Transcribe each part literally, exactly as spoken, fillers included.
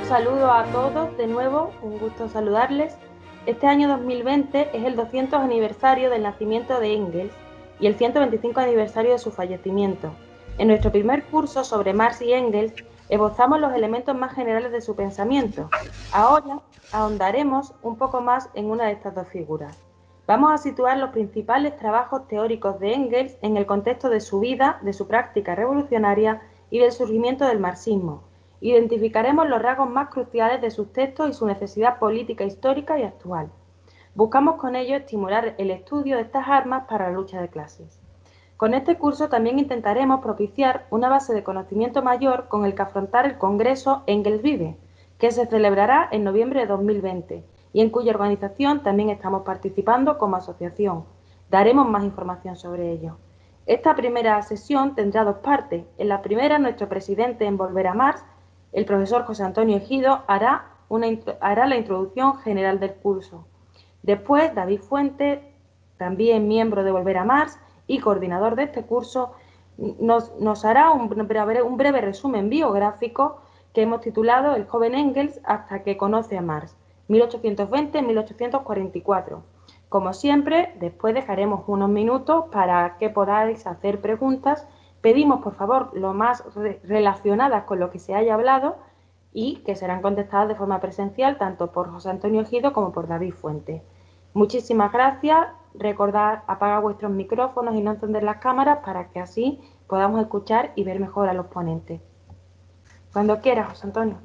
saludo a todos, de nuevo, un gusto saludarles. Este año dos mil veinte es el doscientos aniversario del nacimiento de Engels y el ciento veinticinco aniversario de su fallecimiento. En nuestro primer curso sobre Marx y Engels esbozamos los elementos más generales de su pensamiento. Ahora ahondaremos un poco más en una de estas dos figuras. Vamos a situar los principales trabajos teóricos de Engels en el contexto de su vida, de su práctica revolucionaria y del surgimiento del marxismo. Identificaremos los rasgos más cruciales de sus textos y su necesidad política, histórica y actual. Buscamos con ello estimular el estudio de estas armas para la lucha de clases. Con este curso también intentaremos propiciar una base de conocimiento mayor con el que afrontar el Congreso Engels Vive, que se celebrará en noviembre de dos mil veinte y en cuya organización también estamos participando como asociación. Daremos más información sobre ello. Esta primera sesión tendrá dos partes. En la primera, nuestro presidente en Volver a Marx, el profesor José Antonio Ejido, hará, una, hará la introducción general del curso. Después, David Fuentes, también miembro de Volver a Marx y coordinador de este curso, nos, nos hará un breve, un breve resumen biográfico que hemos titulado El joven Engels hasta que conoce a Marx, mil ochocientos veinte a mil ochocientos cuarenta y cuatro. Como siempre, después dejaremos unos minutos para que podáis hacer preguntas. Pedimos, por favor, lo más re relacionadas con lo que se haya hablado y que serán contestadas de forma presencial tanto por José Antonio Ejido como por David Fuentes. Muchísimas gracias. Recordad apagar vuestros micrófonos y no encender las cámaras para que así podamos escuchar y ver mejor a los ponentes. Cuando quieras, José Antonio.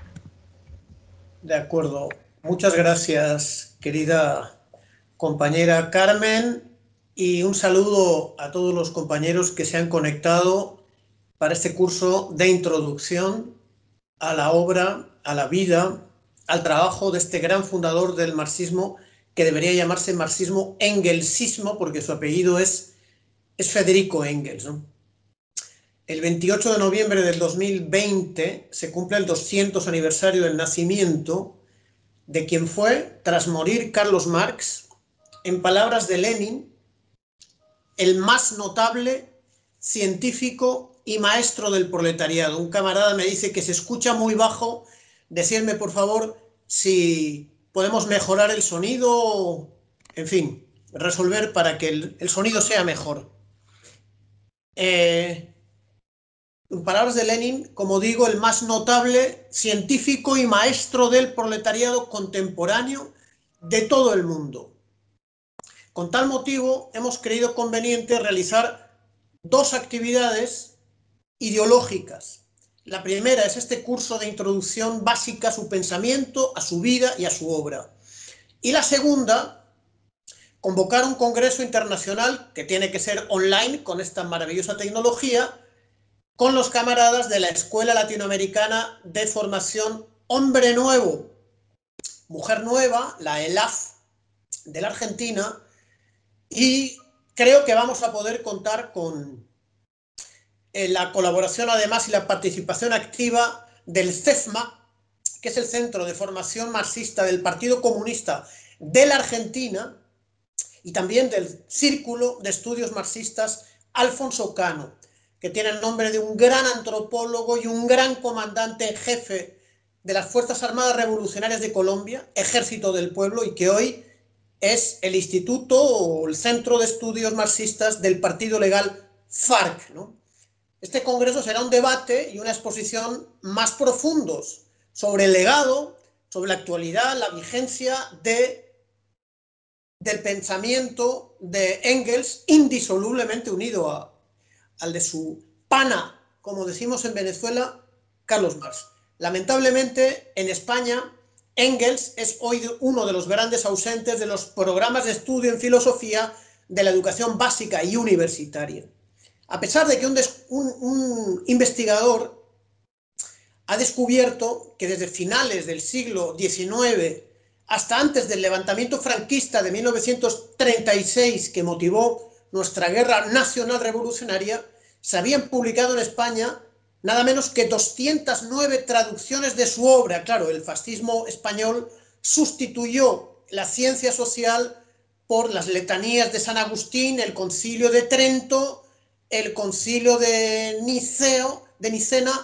De acuerdo. Muchas gracias, querida compañera Carmen, y un saludo a todos los compañeros que se han conectado para este curso de introducción a la obra, a la vida, al trabajo de este gran fundador del marxismo, que debería llamarse marxismo engelsismo, porque su apellido es, es Federico Engels, ¿no? El veintiocho de noviembre del dos mil veinte se cumple el doscientos aniversario del nacimiento de quien fue, tras morir Carlos Marx, en palabras de Lenin, el más notable científico y maestro del proletariado. Un camarada me dice que se escucha muy bajo. Decidme, por favor, si podemos mejorar el sonido, en fin, resolver para que el, el sonido sea mejor. Eh, en palabras de Lenin, como digo, el más notable científico y maestro del proletariado contemporáneo de todo el mundo. Con tal motivo, hemos creído conveniente realizar dos actividades ideológicas. La primera es este curso de introducción básica a su pensamiento, a su vida y a su obra. Y la segunda, convocar un congreso internacional que tiene que ser online con esta maravillosa tecnología, con los camaradas de la Escuela Latinoamericana de Formación Hombre Nuevo, Mujer Nueva, la E L A F de la Argentina, y creo que vamos a poder contar con la colaboración además y la participación activa del CEFMA, que es el Centro de Formación Marxista del Partido Comunista de la Argentina, y también del Círculo de Estudios Marxistas Alfonso Cano, que tiene el nombre de un gran antropólogo y un gran comandante en jefe de las Fuerzas Armadas Revolucionarias de Colombia, Ejército del Pueblo, y que hoy es el Instituto o el Centro de Estudios Marxistas del Partido Legal FARC, ¿no? Este congreso será un debate y una exposición más profundos sobre el legado, sobre la actualidad, la vigencia de, del pensamiento de Engels, indisolublemente unido a, al de su pana, como decimos en Venezuela, Carlos Marx. Lamentablemente, en España, Engels es hoy uno de los grandes ausentes de los programas de estudio en filosofía de la educación básica y universitaria. A pesar de que un, un, un investigador ha descubierto que desde finales del siglo diecinueve hasta antes del levantamiento franquista de mil novecientos treinta y seis, que motivó nuestra guerra nacional revolucionaria, se habían publicado en España nada menos que doscientas nueve traducciones de su obra. Claro, el fascismo español sustituyó la ciencia social por las letanías de San Agustín, el Concilio de Trento, el Concilio de Niceo, de Nicena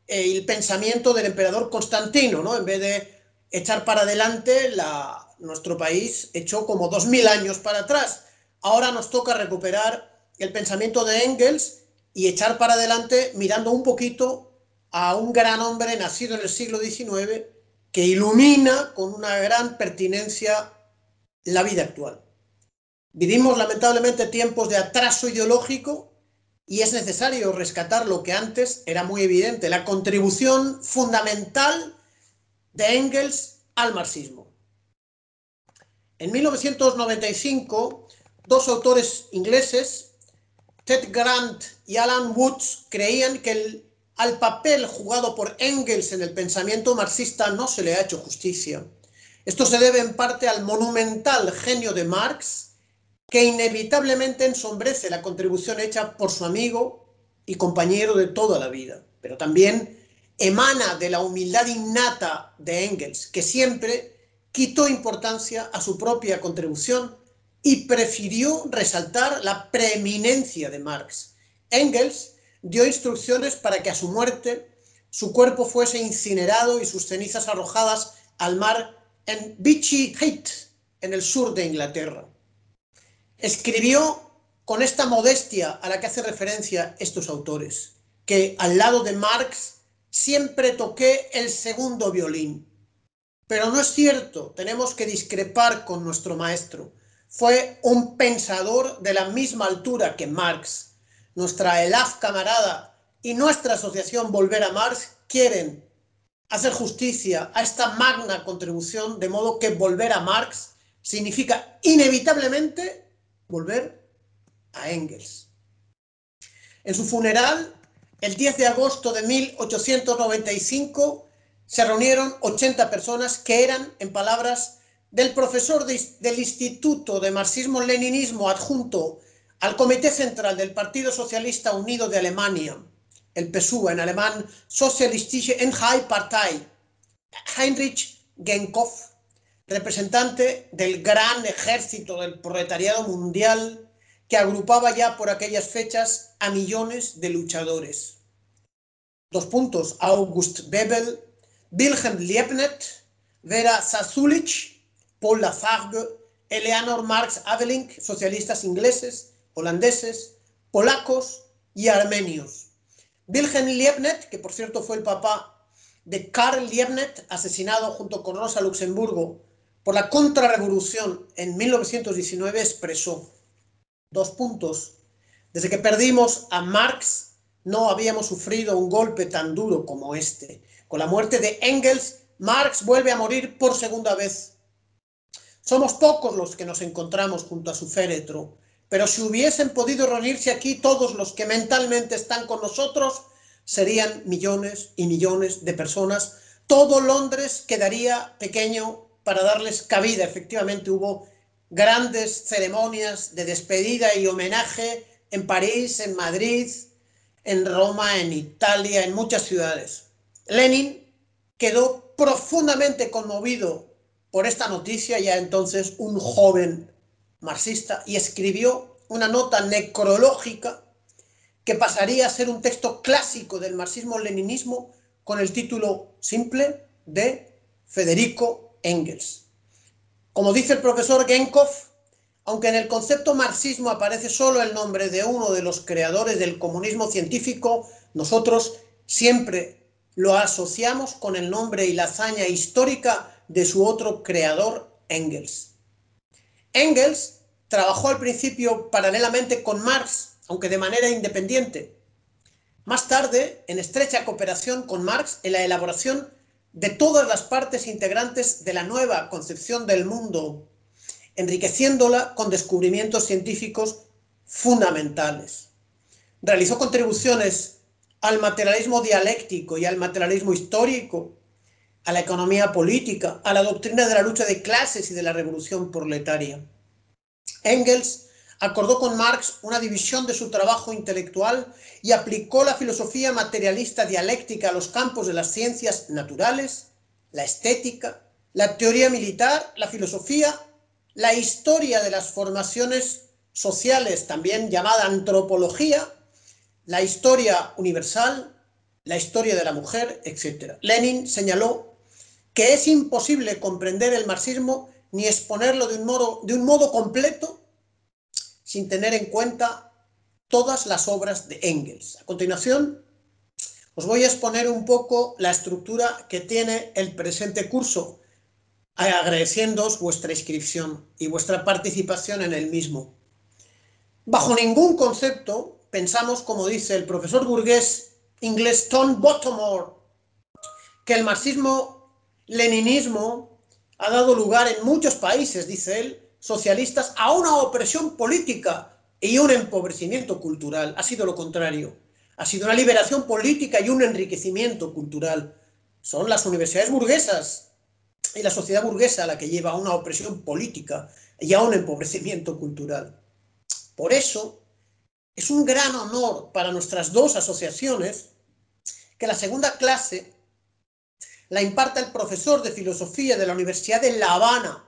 el pensamiento del emperador Constantino, ¿no? En vez de echar para adelante, la, nuestro país echó como dos mil años para atrás. Ahora nos toca recuperar el pensamiento de Engels y echar para adelante mirando un poquito a un gran hombre nacido en el siglo diecinueve que ilumina con una gran pertinencia la vida actual. Vivimos lamentablemente tiempos de atraso ideológico y es necesario rescatar lo que antes era muy evidente, la contribución fundamental de Engels al marxismo. En mil novecientos noventa y cinco, dos autores ingleses, Ted Grant y Alan Woods, creían que el, al papel jugado por Engels en el pensamiento marxista no se le ha hecho justicia. Esto se debe en parte al monumental genio de Marx, que inevitablemente ensombrece la contribución hecha por su amigo y compañero de toda la vida, pero también emana de la humildad innata de Engels, que siempre quitó importancia a su propia contribución y prefirió resaltar la preeminencia de Marx. Engels dio instrucciones para que a su muerte su cuerpo fuese incinerado y sus cenizas arrojadas al mar en Beachy Heath, en el sur de Inglaterra. Escribió con esta modestia a la que hace referencia estos autores, que al lado de Marx siempre toqué el segundo violín. Pero no es cierto, tenemos que discrepar con nuestro maestro. Fue un pensador de la misma altura que Marx. Nuestra elaf camarada y nuestra asociación Volver a Marx quieren hacer justicia a esta magna contribución, de modo que volver a Marx significa inevitablemente volver a Engels. En su funeral, el diez de agosto de mil ochocientos noventa y cinco, se reunieron ochenta personas que eran, en palabras del profesor de, del Instituto de Marxismo-Leninismo adjunto al Comité Central del Partido Socialista Unido de Alemania, el P S U, en alemán Sozialistische Einheitspartei, Heinrich Genkow, representante del gran ejército del proletariado mundial que agrupaba ya por aquellas fechas a millones de luchadores. Dos puntos, August Bebel, Wilhelm Liebknecht, Vera Zasulich, Paul Lafargue, Eleanor Marx Aveling, socialistas ingleses, holandeses, polacos y armenios. Wilhelm Liebknecht, que por cierto fue el papá de Karl Liebknecht, asesinado junto con Rosa Luxemburgo por la contrarrevolución en mil novecientos diecinueve, expresó, dos puntos, desde que perdimos a Marx no habíamos sufrido un golpe tan duro como este. Con la muerte de Engels, Marx vuelve a morir por segunda vez. Somos pocos los que nos encontramos junto a su féretro, pero si hubiesen podido reunirse aquí todos los que mentalmente están con nosotros, serían millones y millones de personas. Todo Londres quedaría pequeño para darles cabida. Efectivamente, hubo grandes ceremonias de despedida y homenaje en París, en Madrid, en Roma, en Italia, en muchas ciudades. Lenin quedó profundamente conmovido por esta noticia, ya entonces un joven marxista, y escribió una nota necrológica que pasaría a ser un texto clásico del marxismo-leninismo con el título simple de Federico Engels. Como dice el profesor Genkow, aunque en el concepto marxismo aparece solo el nombre de uno de los creadores del comunismo científico, nosotros siempre lo asociamos con el nombre y la hazaña histórica de su otro creador, Engels. Engels trabajó al principio paralelamente con Marx, aunque de manera independiente. Más tarde, en estrecha cooperación con Marx en la elaboración de todas las partes integrantes de la nueva concepción del mundo, enriqueciéndola con descubrimientos científicos fundamentales. Realizó contribuciones al materialismo dialéctico y al materialismo histórico, a la economía política, a la doctrina de la lucha de clases y de la revolución proletaria. Engels acordó con Marx una división de su trabajo intelectual y aplicó la filosofía materialista dialéctica a los campos de las ciencias naturales, la estética, la teoría militar, la filosofía, la historia de las formaciones sociales, también llamada antropología, la historia universal, la historia de la mujer, etcétera. Lenin señaló que es imposible comprender el marxismo ni exponerlo de un modo, de un modo completo sin tener en cuenta todas las obras de Engels. A continuación, os voy a exponer un poco la estructura que tiene el presente curso, agradeciéndoos vuestra inscripción y vuestra participación en el mismo. Bajo ningún concepto pensamos, como dice el profesor burgués inglés Tom Bottomore, que el marxismo-leninismo ha dado lugar en muchos países, dice él, socialistas, a una opresión política y un empobrecimiento cultural. Ha sido lo contrario. Ha sido una liberación política y un enriquecimiento cultural. Son las universidades burguesas y la sociedad burguesa la que lleva a una opresión política y a un empobrecimiento cultural. Por eso, es un gran honor para nuestras dos asociaciones que la segunda clase la imparta el profesor de filosofía de la Universidad de La Habana,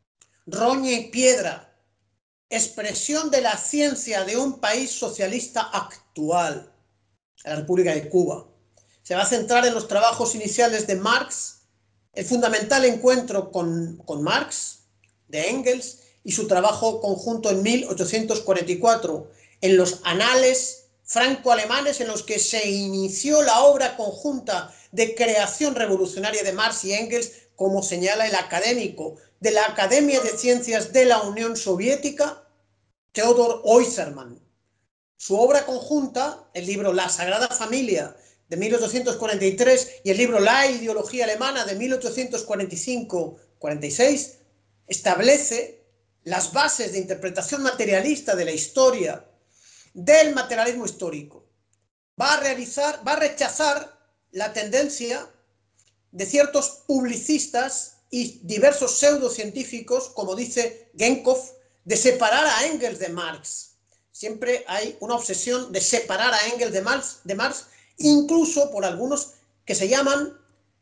Roña y Piedra, expresión de la ciencia de un país socialista actual, la República de Cuba. Se va a centrar en los trabajos iniciales de Marx, el fundamental encuentro con, con Marx, de Engels, y su trabajo conjunto en mil ochocientos cuarenta y cuatro, en los anales franco-alemanes en los que se inició la obra conjunta de creación revolucionaria de Marx y Engels, como señala el académico de la Academia de Ciencias de la Unión Soviética, Theodor Eusermann. Su obra conjunta, el libro La Sagrada Familia, de mil ochocientos cuarenta y tres, y el libro La Ideología Alemana, de mil ochocientos cuarenta y cinco cuarenta y seis, establece las bases de interpretación materialista de la historia, del materialismo histórico. Va a realizar, va a rechazar la tendencia de ciertos publicistas y diversos pseudocientíficos, como dice Genkov, de separar a Engels de Marx. Siempre hay una obsesión de separar a Engels de Marx, de Marx, incluso por algunos que se llaman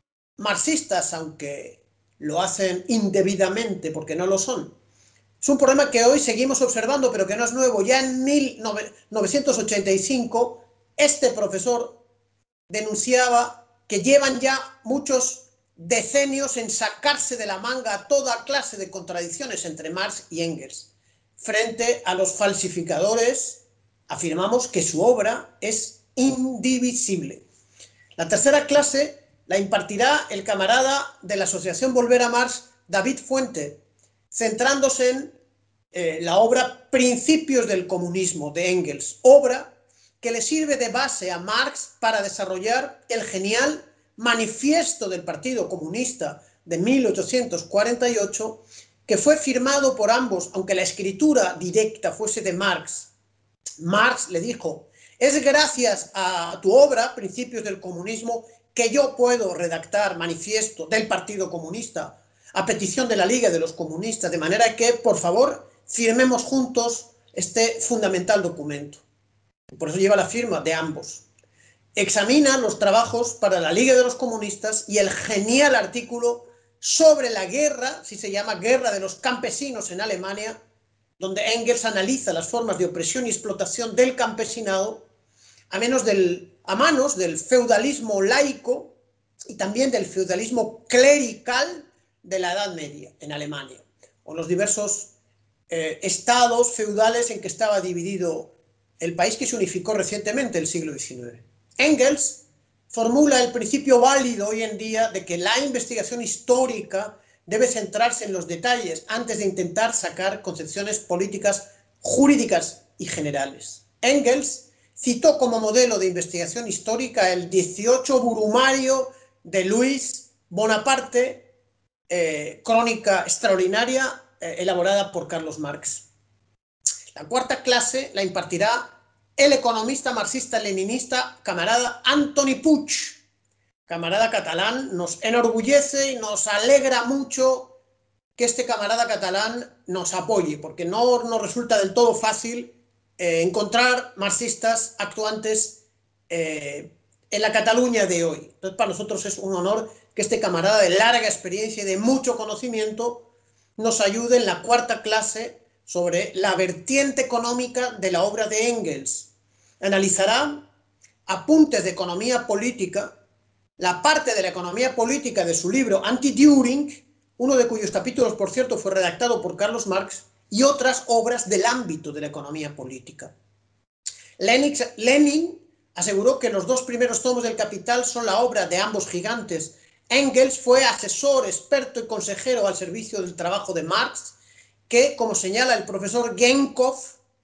marxistas, aunque lo hacen indebidamente porque no lo son. Es un problema que hoy seguimos observando, pero que no es nuevo. Ya en mil novecientos ochenta y cinco, este profesor denunciaba que llevan ya muchos decenios en sacarse de la manga toda clase de contradicciones entre Marx y Engels. Frente a los falsificadores, afirmamos que su obra es indivisible. La tercera clase la impartirá el camarada de la Asociación Volver a Marx, David Fuente, centrándose en eh, la obra Principios del Comunismo de Engels, obra que le sirve de base a Marx para desarrollar el genial Manifiesto del Partido Comunista de mil ochocientos cuarenta y ocho, que fue firmado por ambos, aunque la escritura directa fuese de Marx. Marx le dijo: es gracias a tu obra, Principios del Comunismo, que yo puedo redactar manifiesto del Partido Comunista a petición de la Liga de los Comunistas, de manera que, por favor, firmemos juntos este fundamental documento. Por eso lleva la firma de ambos. Examina los trabajos para la Liga de los Comunistas y el genial artículo sobre la guerra, si se llama Guerra de los Campesinos en Alemania, donde Engels analiza las formas de opresión y explotación del campesinado a, menos del, a manos del feudalismo laico y también del feudalismo clerical de la Edad Media en Alemania, o los diversos eh, estados feudales en que estaba dividido el país, que se unificó recientemente, el siglo diecinueve. Engels formula el principio válido hoy en día de que la investigación histórica debe centrarse en los detalles antes de intentar sacar concepciones políticas, jurídicas y generales. Engels citó como modelo de investigación histórica el dieciocho Brumario de Luis Bonaparte, eh, crónica extraordinaria eh, elaborada por Carlos Marx. La cuarta clase la impartirá el economista marxista-leninista camarada Antoni Puig, camarada catalán. Nos enorgullece y nos alegra mucho que este camarada catalán nos apoye, porque no nos resulta del todo fácil eh, encontrar marxistas actuantes eh, en la Cataluña de hoy. Entonces, para nosotros es un honor que este camarada de larga experiencia y de mucho conocimiento nos ayude en la cuarta clase sobre la vertiente económica de la obra de Engels. Analizará Apuntes de economía política, la parte de la economía política de su libro Anti-Düring, uno de cuyos capítulos, por cierto, fue redactado por Carlos Marx, y otras obras del ámbito de la economía política. Lenin, Lenin aseguró que los dos primeros tomos del Capital son la obra de ambos gigantes. Engels fue asesor, experto y consejero al servicio del trabajo de Marx, que, como señala el profesor Genkov,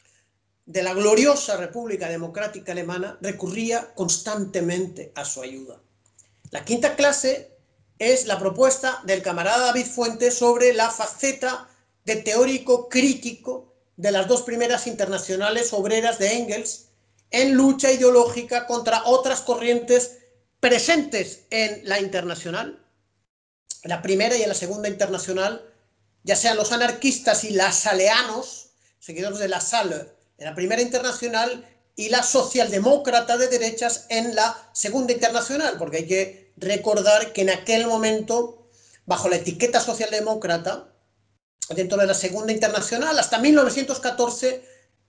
de la gloriosa República Democrática Alemana, recurría constantemente a su ayuda. La quinta clase es la propuesta del camarada David Fuentes sobre la faceta de teórico crítico de las dos primeras internacionales obreras de Engels en lucha ideológica contra otras corrientes presentes en la internacional, la primera y en la segunda internacional, ya sean los anarquistas y lasaleanos, seguidores de Lassalle en la primera internacional, y la socialdemócrata de derechas en la segunda internacional, porque hay que recordar que en aquel momento, bajo la etiqueta socialdemócrata, dentro de la segunda internacional, hasta mil novecientos catorce,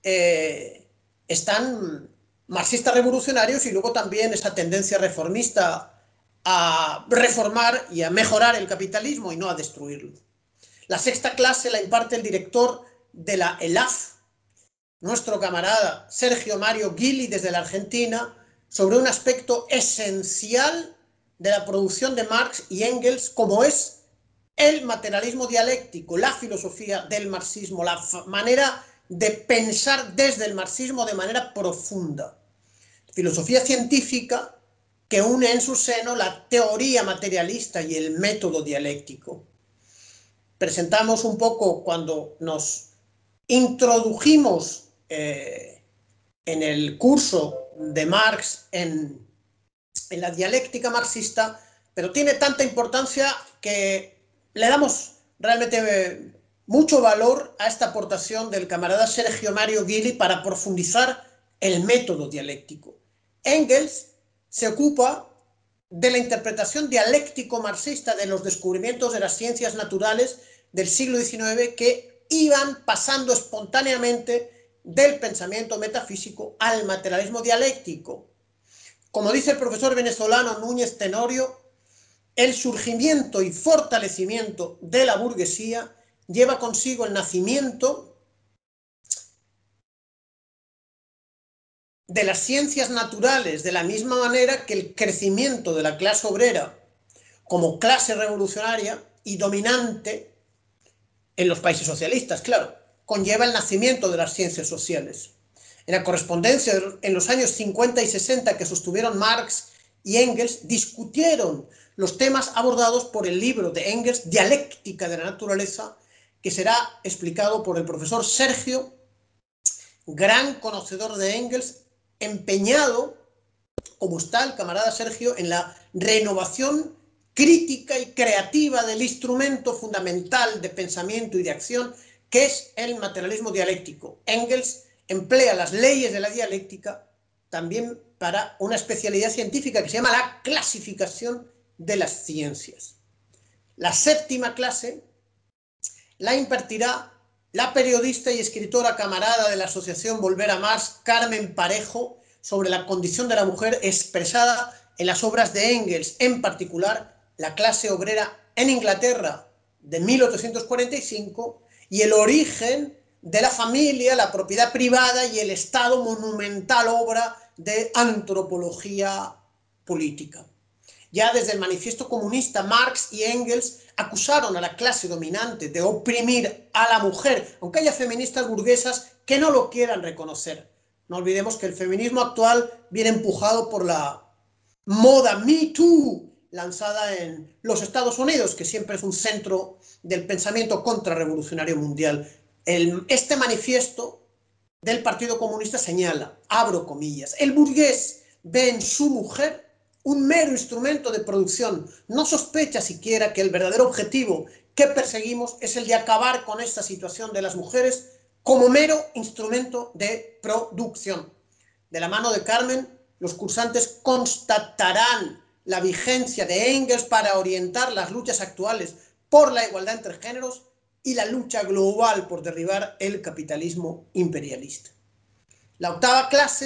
eh, están marxistas revolucionarios y luego también esa tendencia reformista a reformar y a mejorar el capitalismo y no a destruirlo. La sexta clase la imparte el director de la E L A F, nuestro camarada Sergio Mario Guili, desde la Argentina, sobre un aspecto esencial de la producción de Marx y Engels, como es el materialismo dialéctico, la filosofía del marxismo, la manera de pensar desde el marxismo de manera profunda. Filosofía científica que une en su seno la teoría materialista y el método dialéctico. Presentamos un poco, cuando nos introdujimos eh, en el curso de Marx en, en la dialéctica marxista, pero tiene tanta importancia que le damos realmente mucho valor a esta aportación del camarada Sergio Mario Guili para profundizar el método dialéctico. Engels se ocupa de la interpretación dialéctico-marxista de los descubrimientos de las ciencias naturales del siglo diecinueve que iban pasando espontáneamente del pensamiento metafísico al materialismo dialéctico. Como dice el profesor venezolano Núñez Tenorio, el surgimiento y fortalecimiento de la burguesía lleva consigo el nacimiento de las ciencias naturales, de la misma manera que el crecimiento de la clase obrera como clase revolucionaria y dominante en los países socialistas, claro, conlleva el nacimiento de las ciencias sociales. En la correspondencia en los años cincuenta y sesenta que sostuvieron Marx y Engels, discutieron los temas abordados por el libro de Engels, Dialéctica de la Naturaleza, que será explicado por el profesor Sergio, gran conocedor de Engels, empeñado, como está el camarada Sergio, en la renovación crítica y creativa del instrumento fundamental de pensamiento y de acción, que es el materialismo dialéctico. Engels emplea las leyes de la dialéctica también para una especialidad científica que se llama la clasificación de las ciencias. La séptima clase la impartirá la periodista y escritora camarada de la Asociación Volver a Marx, Carmen Parejo, sobre la condición de la mujer expresada en las obras de Engels, en particular La clase obrera en Inglaterra de mil ochocientos cuarenta y cinco y el origen de la familia, la propiedad privada y el Estado, monumental obra de antropología política. Ya desde el Manifiesto Comunista, Marx y Engels acusaron a la clase dominante de oprimir a la mujer, aunque haya feministas burguesas que no lo quieran reconocer. No olvidemos que el feminismo actual viene empujado por la moda Me Too, lanzada en los Estados Unidos, que siempre es un centro del pensamiento contrarrevolucionario mundial. El, este manifiesto del Partido Comunista señala, abro comillas, el burgués ve en su mujer un mero instrumento de producción, no sospecha siquiera que el verdadero objetivo que perseguimos es el de acabar con esta situación de las mujeres como mero instrumento de producción. De la mano de Carmen, los cursantes constatarán la vigencia de Engels para orientar las luchas actuales por la igualdad entre géneros y la lucha global por derribar el capitalismo imperialista. La octava clase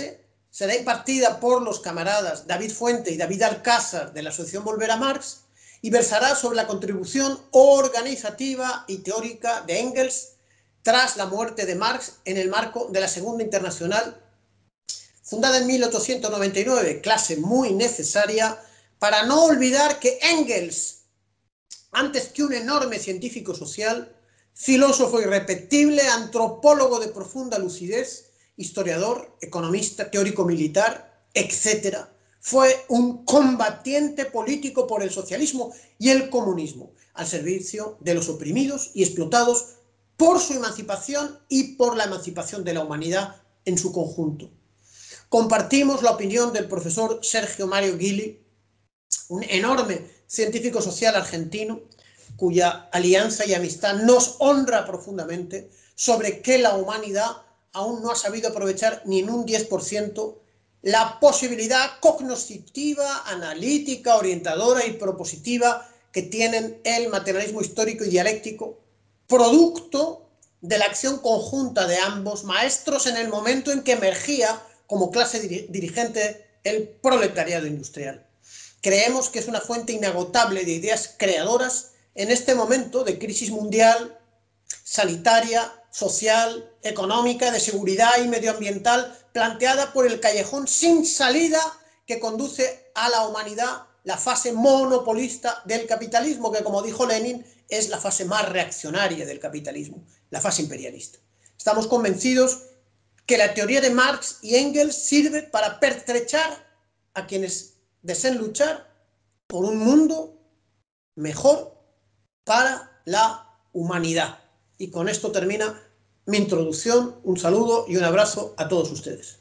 será impartida por los camaradas David Fuente y David Alcázar de la Asociación Volver a Marx y versará sobre la contribución organizativa y teórica de Engels tras la muerte de Marx en el marco de la Segunda Internacional, fundada en mil ochocientos noventa y nueve, clase muy necesaria para no olvidar que Engels, antes que un enorme científico social, filósofo irrepetible, antropólogo de profunda lucidez, historiador, economista, teórico militar, etcétera, fue un combatiente político por el socialismo y el comunismo, al servicio de los oprimidos y explotados por su emancipación y por la emancipación de la humanidad en su conjunto. Compartimos la opinión del profesor Sergio Mario Gili, un enorme científico social argentino, cuya alianza y amistad nos honra profundamente, sobre que la humanidad aún no ha sabido aprovechar ni en un diez por ciento la posibilidad cognoscitiva, analítica, orientadora y propositiva que tienen el materialismo histórico y dialéctico, producto de la acción conjunta de ambos maestros en el momento en que emergía como clase dirigente el proletariado industrial. Creemos que es una fuente inagotable de ideas creadoras en este momento de crisis mundial, sanitaria, social, económica, de seguridad y medioambiental, planteada por el callejón sin salida que conduce a la humanidad, la fase monopolista del capitalismo, que, como dijo Lenin, es la fase más reaccionaria del capitalismo, la fase imperialista. Estamos convencidos que la teoría de Marx y Engels sirve para pertrechar a quienes deseen luchar por un mundo mejor para la humanidad. Y con esto termina mi introducción. Un saludo y un abrazo a todos ustedes.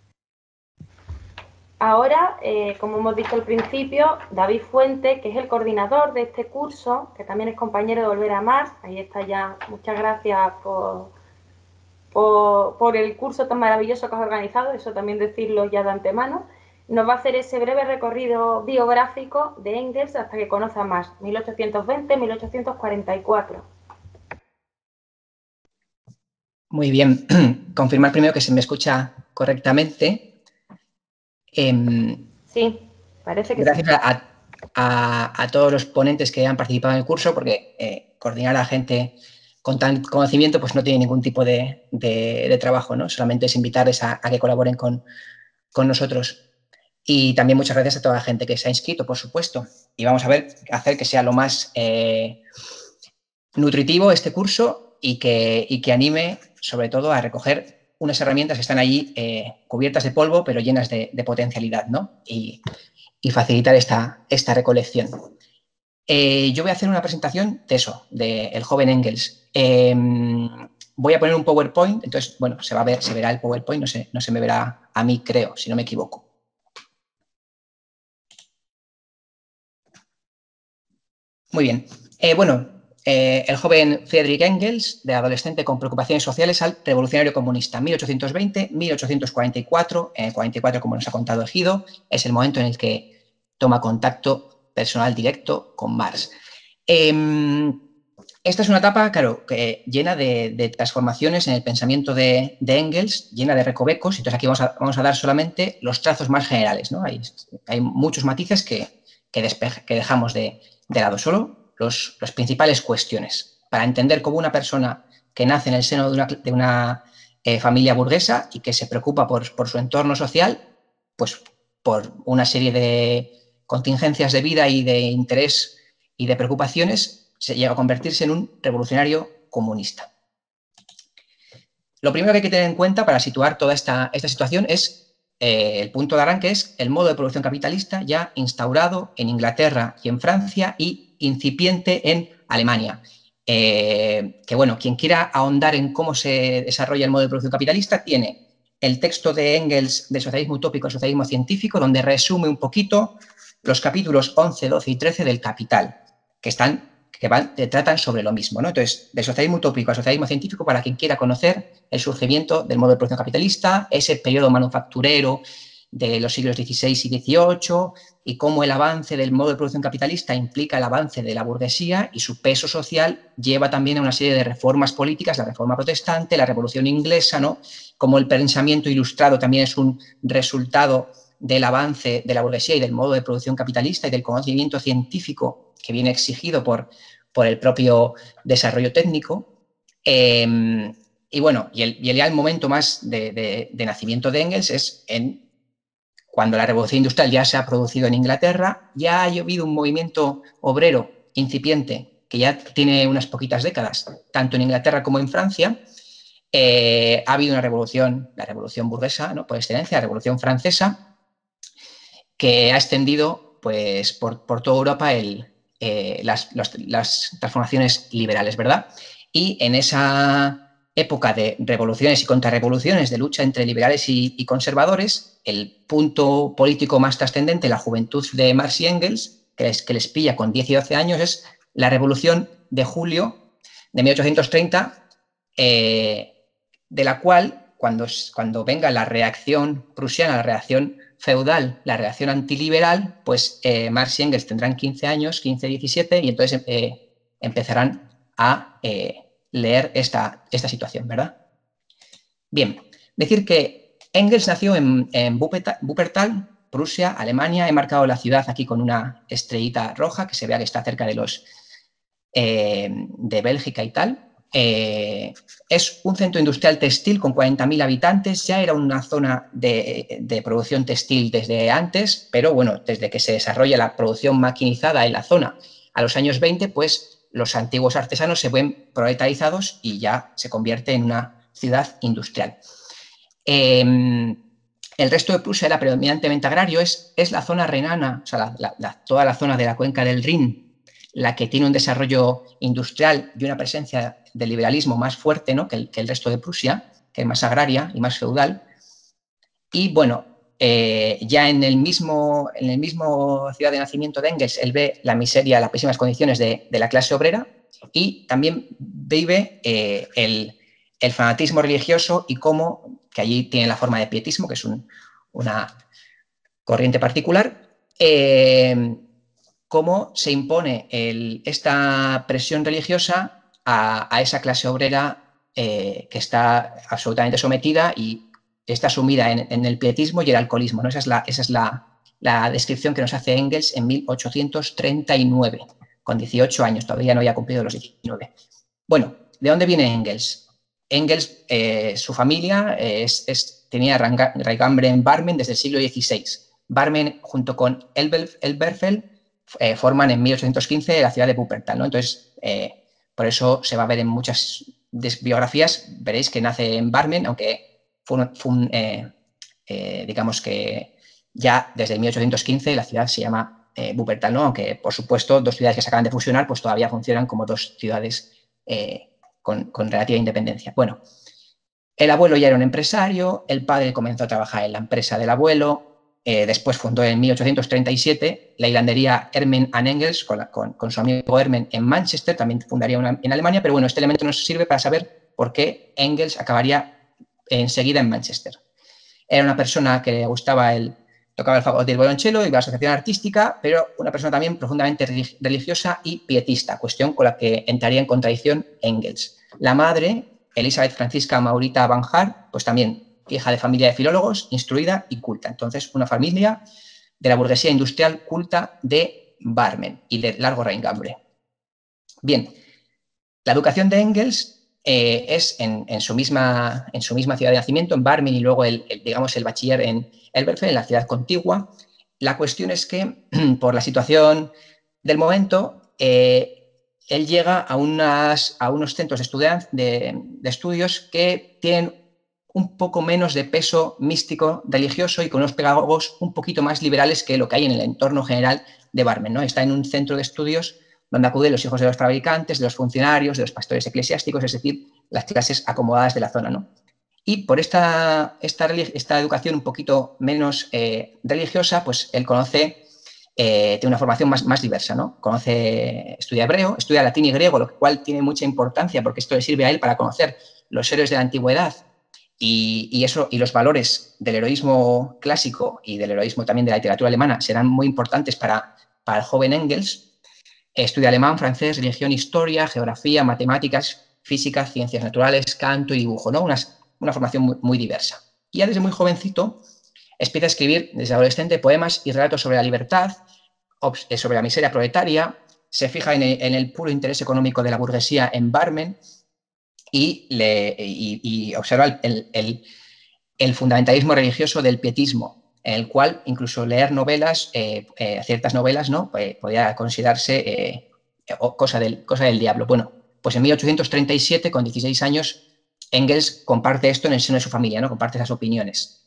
Ahora, eh, como hemos dicho al principio, David Fuente, que es el coordinador de este curso, que también es compañero de Volver a Marx, ahí está ya, muchas gracias por, por, por el curso tan maravilloso que has organizado, eso también decirlo ya de antemano, nos va a hacer ese breve recorrido biográfico de Engels hasta que conozca más, mil ochocientos veinte a mil ochocientos cuarenta y cuatro. Muy bien, confirmar primero que se me escucha correctamente. Eh, sí, parece que gracias sí. a, a, a todos los ponentes que han participado en el curso, porque eh, coordinar a gente con tal conocimiento pues no tiene ningún tipo de, de, de trabajo, ¿no? Solamente es invitarles a, a que colaboren con, con nosotros. Y también muchas gracias a toda la gente que se ha inscrito, por supuesto. Y vamos a ver, hacer que sea lo más eh, nutritivo este curso y que, y que anime, sobre todo, a recoger unas herramientas que están allí eh, cubiertas de polvo, pero llenas de, de potencialidad, ¿no? Y, y facilitar esta, esta recolección. Eh, yo voy a hacer una presentación de eso, del joven Engels. Eh, voy a poner un PowerPoint, entonces, bueno, se va a ver, se verá el PowerPoint, no se, no se me verá a mí, creo, si no me equivoco. Muy bien. Eh, bueno, eh, el joven Friedrich Engels, de adolescente con preocupaciones sociales al revolucionario comunista, mil ochocientos veinte a mil ochocientos cuarenta y cuatro, en el cuarenta y cuatro, como nos ha contado Egido, es el momento en el que toma contacto personal directo con Marx. Eh, esta es una etapa, claro, que llena de, de transformaciones en el pensamiento de, de Engels, llena de recovecos, entonces aquí vamos a, vamos a dar solamente los trazos más generales, ¿no? Hay, hay muchos matices que, que, despeje, que dejamos de, de lado, solo los, las principales cuestiones, para entender cómo una persona que nace en el seno de una, de una eh, familia burguesa y que se preocupa por, por su entorno social, pues por una serie de contingencias de vida y de interés y de preocupaciones, se llega a convertirse en un revolucionario comunista. Lo primero que hay que tener en cuenta para situar toda esta, esta situación es, eh, el punto de arranque es el modo de producción capitalista ya instaurado en Inglaterra y en Francia y incipiente en Alemania. Eh, que bueno, quien quiera ahondar en cómo se desarrolla el modo de producción capitalista tiene el texto de Engels de Socialismo Utópico al Socialismo Científico, donde resume un poquito los capítulos once, doce y trece del Capital, que, están, que van, que tratan sobre lo mismo, ¿no? Entonces, del socialismo utópico al socialismo científico, para quien quiera conocer el surgimiento del modo de producción capitalista, ese periodo manufacturero de los siglos dieciséis y dieciocho y cómo el avance del modo de producción capitalista implica el avance de la burguesía y su peso social lleva también a una serie de reformas políticas, la reforma protestante, la revolución inglesa, ¿no? Como el pensamiento ilustrado también es un resultado del avance de la burguesía y del modo de producción capitalista y del conocimiento científico que viene exigido por, por el propio desarrollo técnico. Eh, y bueno, y el, y el, el momento más de, de, de nacimiento de Engels es en cuando la revolución industrial ya se ha producido en Inglaterra, ya ha habido un movimiento obrero incipiente que ya tiene unas poquitas décadas, tanto en Inglaterra como en Francia. Eh, ha habido una revolución, la revolución burguesa, ¿no? Por excelencia, la revolución francesa, que ha extendido pues, por, por toda Europa el, eh, las, los, las transformaciones liberales, ¿verdad? Y en esa época de revoluciones y contrarrevoluciones, de lucha entre liberales y, y conservadores, el punto político más trascendente, la juventud de Marx y Engels, que les, que les pilla con diez y doce años, es la Revolución de Julio de mil ochocientos treinta, eh, de la cual, cuando, cuando venga la reacción prusiana, la reacción feudal, la reacción antiliberal, pues eh, Marx y Engels tendrán quince años, quince, diecisiete, y entonces eh, empezarán a eh, leer esta, esta situación, ¿verdad? Bien, decir que Engels nació en, en Wuppertal, Prusia, Alemania. He marcado la ciudad aquí con una estrellita roja, que se vea que está cerca de los eh, de Bélgica y tal. Eh, es un centro industrial textil con cuarenta mil habitantes. Ya era una zona de, de producción textil desde antes, pero bueno, desde que se desarrolla la producción maquinizada en la zona a los años veinte, pues los antiguos artesanos se ven proletarizados y ya se convierte en una ciudad industrial. Eh, el resto de Prusia era predominantemente agrario, es, es la zona renana, o sea, la, la, la, toda la zona de la cuenca del Rin, la que tiene un desarrollo industrial y una presencia de liberalismo más fuerte, ¿no? que, el, que el resto de Prusia, que es más agraria y más feudal. Y bueno, eh, ya en el, mismo, en el mismo ciudad de nacimiento de Engels, él ve la miseria, las pésimas condiciones de, de la clase obrera y también vive eh, el, el fanatismo religioso y cómo, que allí tiene la forma de pietismo, que es un, una corriente particular, eh, cómo se impone el, esta presión religiosa a, a esa clase obrera eh, que está absolutamente sometida y está sumida en, en el pietismo y el alcoholismo, ¿no? Esa es, la, esa es la, la descripción que nos hace Engels en mil ochocientos treinta y nueve, con dieciocho años, todavía no había cumplido los diecinueve. Bueno, ¿de dónde viene Engels? Engels, eh, su familia es, es, tenía raigambre en Barmen desde el siglo dieciséis. Barmen, junto con Elberfeld, eh, forman en mil ochocientos quince la ciudad de Wuppertal, ¿no? Entonces, eh, por eso se va a ver en muchas biografías, veréis que nace en Barmen, aunque fue un, fue un eh, eh, digamos que ya desde mil ochocientos quince la ciudad se llama eh, Wuppertal, ¿no? Aunque, por supuesto, dos ciudades que se acaban de fusionar, pues todavía funcionan como dos ciudades eh, con, con relativa independencia. Bueno, el abuelo ya era un empresario, el padre comenzó a trabajar en la empresa del abuelo, eh, después fundó en mil ochocientos treinta y siete la hilandería Hermen and Engels con, la, con, con su amigo Hermen en Manchester, también fundaría una en Alemania, pero bueno, este elemento nos sirve para saber por qué Engels acabaría enseguida en Manchester. Era una persona que le gustaba el, tocaba el fagot y el violonchelo y la asociación artística, pero una persona también profundamente religiosa y pietista, cuestión con la que entraría en contradicción Engels. La madre, Elizabeth Francisca Maurita Van Haar, pues también hija de familia de filólogos, instruida y culta. Entonces, una familia de la burguesía industrial culta de Barmen y de largo raigambre. Bien, la educación de Engels Eh, es en, en, su misma, en su misma ciudad de nacimiento, en Barmen, y luego el, el, digamos, el bachiller en Elberfeld, en la ciudad contigua. La cuestión es que, por la situación del momento, eh, él llega a, unas, a unos centros de, de, de estudios que tienen un poco menos de peso místico religioso y con unos pedagogos un poquito más liberales que lo que hay en el entorno general de Barmen, ¿no? Está en un centro de estudios donde acuden los hijos de los fabricantes, de los funcionarios, de los pastores eclesiásticos, es decir, las clases acomodadas de la zona, ¿no? Y por esta, esta, esta educación un poquito menos eh, religiosa, pues él conoce, eh, tiene una formación más, más diversa, ¿no? Conoce, estudia hebreo, estudia latín y griego, lo cual tiene mucha importancia porque esto le sirve a él para conocer los héroes de la antigüedad y, y, eso, y los valores del heroísmo clásico y del heroísmo también de la literatura alemana serán muy importantes para, para el joven Engels. Estudia alemán, francés, religión, historia, geografía, matemáticas, física, ciencias naturales, canto y dibujo, ¿no? Una, una formación muy, muy diversa. Y ya desde muy jovencito empieza a escribir, desde adolescente, poemas y relatos sobre la libertad, sobre la miseria proletaria, se fija en el, en el puro interés económico de la burguesía en Barmen y, le, y, y observa el, el, el fundamentalismo religioso del pietismo, en el cual incluso leer novelas, eh, eh, ciertas novelas, ¿no? Pues, podía considerarse eh, cosa, del, cosa del diablo. Bueno, pues en mil ochocientos treinta y siete, con dieciséis años, Engels comparte esto en el seno de su familia, ¿no? Comparte esas opiniones.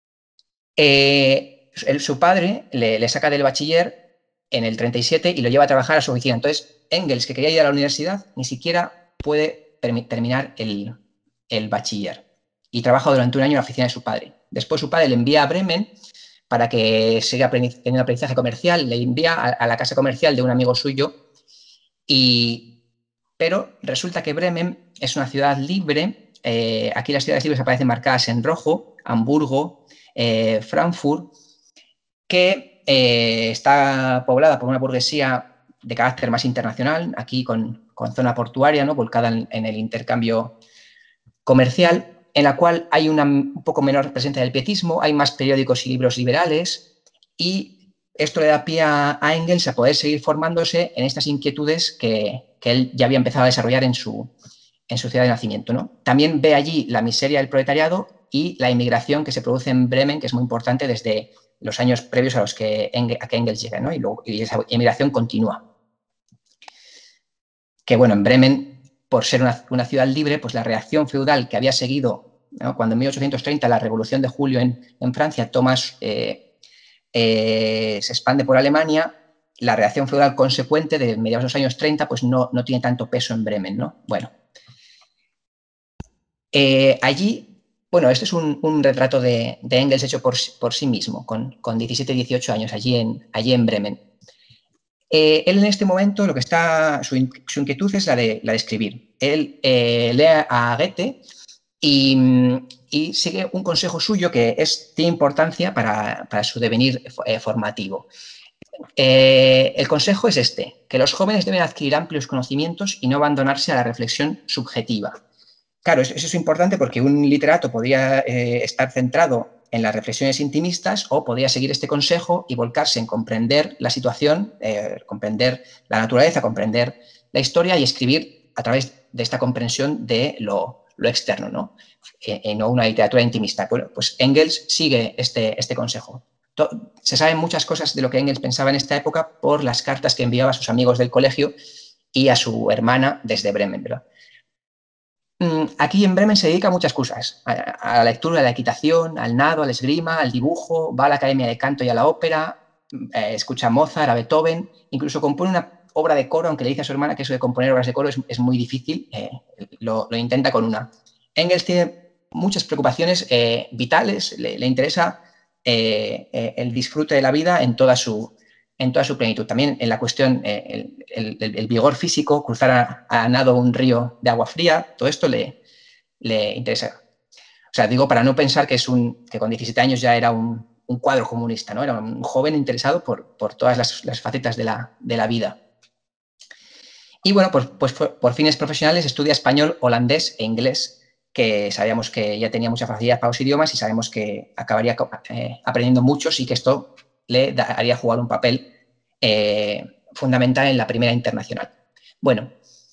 Eh, el, su padre le, le saca del bachiller en el treinta y siete y lo lleva a trabajar a su oficina. Entonces, Engels, que quería ir a la universidad, ni siquiera puede terminar el, el bachiller. Y trabaja durante un año en la oficina de su padre. Después su padre le envía a Bremen para que siga teniendo aprendizaje comercial, le envía a, a la casa comercial de un amigo suyo, y, pero resulta que Bremen es una ciudad libre. Eh, aquí las ciudades libres aparecen marcadas en rojo: Hamburgo, eh, Frankfurt, que eh, está poblada por una burguesía de carácter más internacional, aquí con, con zona portuaria, ¿no? Volcada en, en el intercambio comercial, en la cual hay una un poco menor presencia del pietismo, hay más periódicos y libros liberales, y esto le da pie a Engels a poder seguir formándose en estas inquietudes que, que él ya había empezado a desarrollar en su, en su ciudad de nacimiento, ¿no? También ve allí la miseria del proletariado y la inmigración que se produce en Bremen, que es muy importante desde los años previos a los que, a que Engels llega, ¿no? Y, luego, y esa inmigración continúa. Que bueno, en Bremen, por ser una, una ciudad libre, pues la reacción feudal que había seguido, ¿no? Cuando en mil ochocientos treinta la Revolución de Julio en, en Francia toma, eh, eh, se expande por Alemania, la reacción feudal consecuente de mediados de los años treinta pues no, no tiene tanto peso en Bremen, ¿no? Bueno, eh, allí, bueno, este es un, un retrato de, de Engels hecho por, por sí mismo, con, con diecisiete, dieciocho años, allí en, allí en Bremen. Eh, él en este momento, lo que está, su, su inquietud es la de, la de escribir. Él eh, lee a Goethe y, y sigue un consejo suyo que es, tiene importancia para, para su devenir eh, formativo. Eh, el consejo es este: que los jóvenes deben adquirir amplios conocimientos y no abandonarse a la reflexión subjetiva. Claro, eso es importante porque un literato podría eh, estar centrado en las reflexiones intimistas, o podría seguir este consejo y volcarse en comprender la situación, eh, comprender la naturaleza, comprender la historia y escribir a través de esta comprensión de lo, lo externo, ¿no? Eh, eh, no una literatura intimista. Bueno, pues Engels sigue este, este consejo. To- se saben muchas cosas de lo que Engels pensaba en esta época por las cartas que enviaba a sus amigos del colegio y a su hermana desde Bremen, ¿verdad? Aquí en Bremen se dedica a muchas cosas: a, a la lectura, a la equitación, al nado, al esgrima, al dibujo, va a la academia de canto y a la ópera, eh, escucha a Mozart, a Beethoven, incluso compone una obra de coro, aunque le dice a su hermana que eso de componer obras de coro es, es muy difícil, eh, lo, lo intenta con una. Engels tiene muchas preocupaciones eh, vitales, le, le interesa eh, eh, el disfrute de la vida en toda su, en toda su plenitud. También en la cuestión, eh, el, el, el vigor físico, cruzar a, a nado un río de agua fría, todo esto le, le interesa. O sea, digo, para no pensar que, es un, que con diecisiete años ya era un, un cuadro comunista, ¿no? Era un joven interesado por, por todas las, las facetas de la, de la vida. Y bueno, pues, pues por, por fines profesionales estudia español, holandés e inglés, que sabíamos que ya tenía mucha facilidad para los idiomas y sabemos que acabaría eh, aprendiendo muchos, y que esto le da, haría jugar un papel eh, fundamental en la Primera Internacional. Bueno,